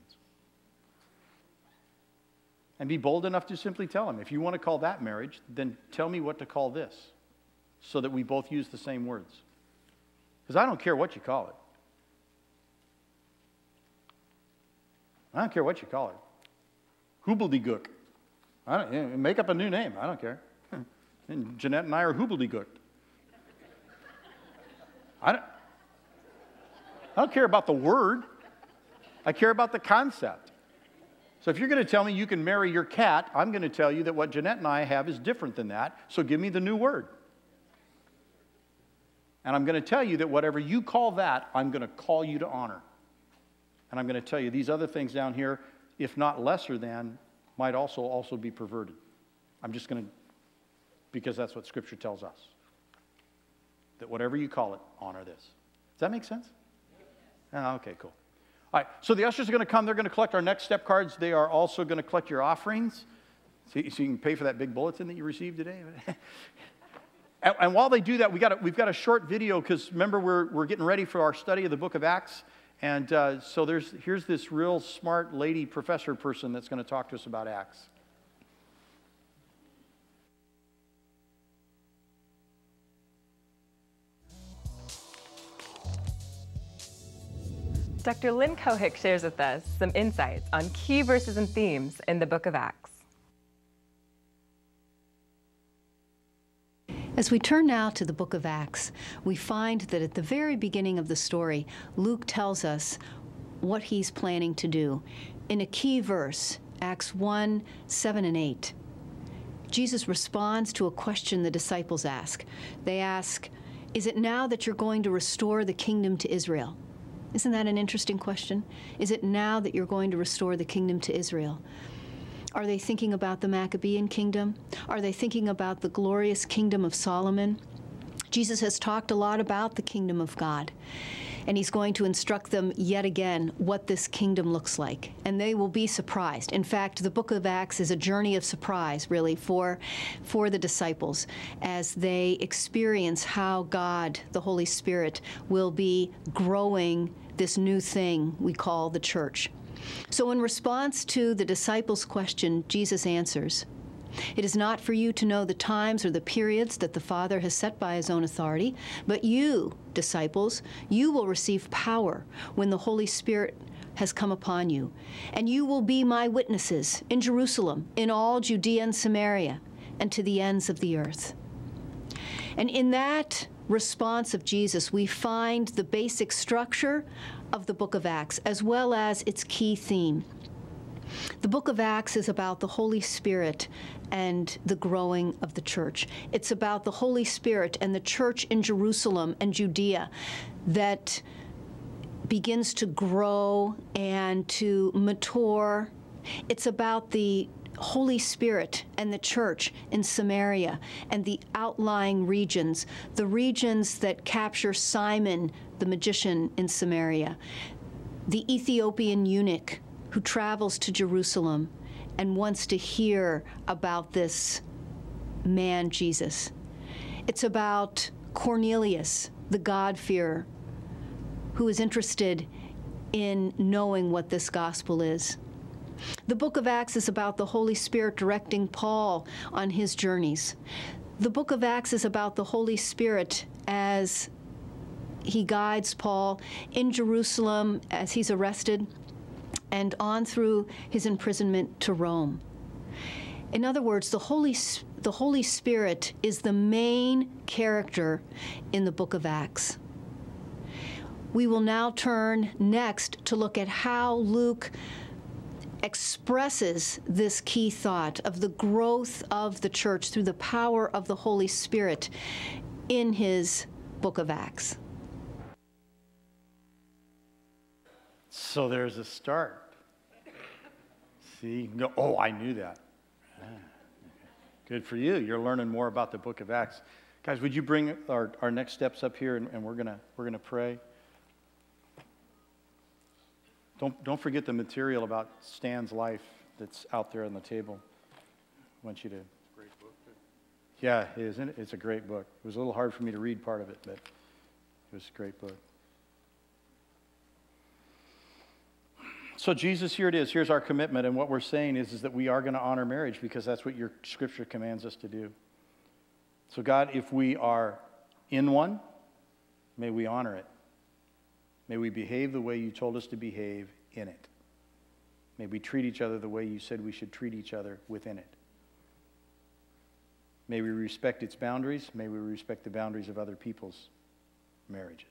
And be bold enough to simply tell them, if you want to call that marriage, then tell me what to call this, so that we both use the same words. Because I don't care what you call it. I don't care what you call it. Hoobledegook. I don't, you know, make up a new name. I don't care. And Jeanette and I are hoobledegooked. I don't, I don't care about the word. I care about the concept. So if you're going to tell me you can marry your cat, I'm going to tell you that what Jeanette and I have is different than that, so give me the new word. And I'm going to tell you that whatever you call that, I'm going to call you to honor. And I'm going to tell you these other things down here, if not lesser than, might also also be perverted. I'm just going to, because that's what Scripture tells us. That whatever you call it, honor this. Does that make sense? Oh, okay, cool. All right, so the ushers are going to come. They're going to collect our next step cards. They are also going to collect your offerings, so you, so you can pay for that big bulletin that you received today. and, and while they do that, we got a, we've got a short video, because remember, we're, we're getting ready for our study of the book of Acts. And uh, so there's here's this real smart lady professor person that's going to talk to us about Acts. Doctor Lynn Kohick shares with us some insights on key verses and themes in the book of Acts. As we turn now to the book of Acts, we find that at the very beginning of the story, Luke tells us what he's planning to do. In a key verse, Acts one, seven, and eight, Jesus responds to a question the disciples ask. They ask, "Is it now that you're going to restore the kingdom to Israel?" Isn't that an interesting question? Is it now that you're going to restore the kingdom to Israel? Are they thinking about the Maccabean kingdom? Are they thinking about the glorious kingdom of Solomon? Jesus has talked a lot about the kingdom of God, and he's going to instruct them yet again what this kingdom looks like, and they will be surprised. In fact, the book of Acts is a journey of surprise, really, for, for the disciples as they experience how God, the Holy Spirit, will be growing this new thing we call the church. So in response to the disciples' question, Jesus answers, "It is not for you to know the times or the periods that the Father has set by his own authority, but you, disciples, you will receive power when the Holy Spirit has come upon you, and you will be my witnesses in Jerusalem, in all Judea and Samaria, and to the ends of the earth." And in that response of Jesus, we find the basic structure of the book of Acts, as well as its key theme. The book of Acts is about the Holy Spirit and the growing of the church. It's about the Holy Spirit and the church in Jerusalem and Judea that begins to grow and to mature. It's about the Holy Spirit and the church in Samaria and the outlying regions, the regions that capture Simon, the magician in Samaria, the Ethiopian eunuch who travels to Jerusalem and wants to hear about this man, Jesus. It's about Cornelius, the God-fearer, who is interested in knowing what this gospel is. The book of Acts is about the Holy Spirit directing Paul on his journeys. The book of Acts is about the Holy Spirit as he guides Paul in Jerusalem as he's arrested and on through his imprisonment to Rome. In other words, the Holy, the Holy Spirit is the main character in the book of Acts. We will now turn next to look at how Luke expresses this key thought of the growth of the church through the power of the Holy Spirit in his book of Acts. So there's a start. See? No, oh, I knew that. Ah, good for you. You're learning more about the book of Acts. Guys, would you bring our, our next steps up here, and, and we're gonna we're gonna pray. Don't don't forget the material about Stan's life that's out there on the table. I want you to. Great book. Yeah, it is, isn't it? It's a great book. It was a little hard for me to read part of it, but it was a great book. So Jesus, here it is. Here's our commitment, and what we're saying is, is that we are going to honor marriage because that's what your scripture commands us to do. So God, if we are in one, may we honor it. May we behave the way you told us to behave in it. May we treat each other the way you said we should treat each other within it. May we respect its boundaries. May we respect the boundaries of other people's marriages.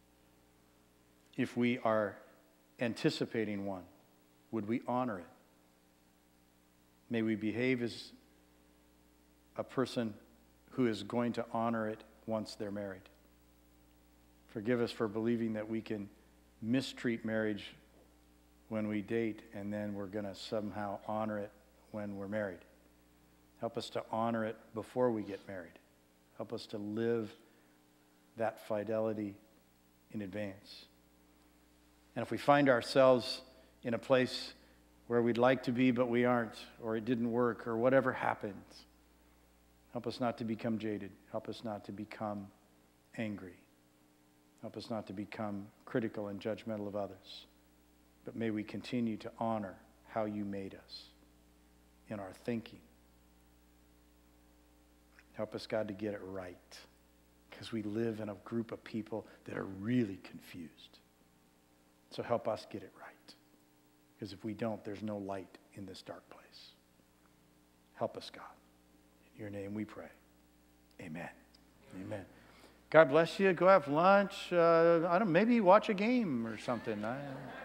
If we are anticipating one, would we honor it? May we behave as a person who is going to honor it once they're married. Forgive us for believing that we can mistreat marriage when we date and then we're going to somehow honor it when we're married. Help us to honor it before we get married. Help us to live that fidelity in advance. And if we find ourselves in a place where we'd like to be but we aren't, or it didn't work, or whatever happens, help us not to become jaded. Help us not to become angry. Help us not to become critical and judgmental of others. But may we continue to honor how you made us in our thinking. Help us, God, to get it right, because we live in a group of people that are really confused. So help us get it right, because if we don't, there's no light in this dark place. Help us, God. In your name we pray. Amen. Amen. Amen. God bless you. Go have lunch. Uh, I don't. Maybe watch a game or something. I,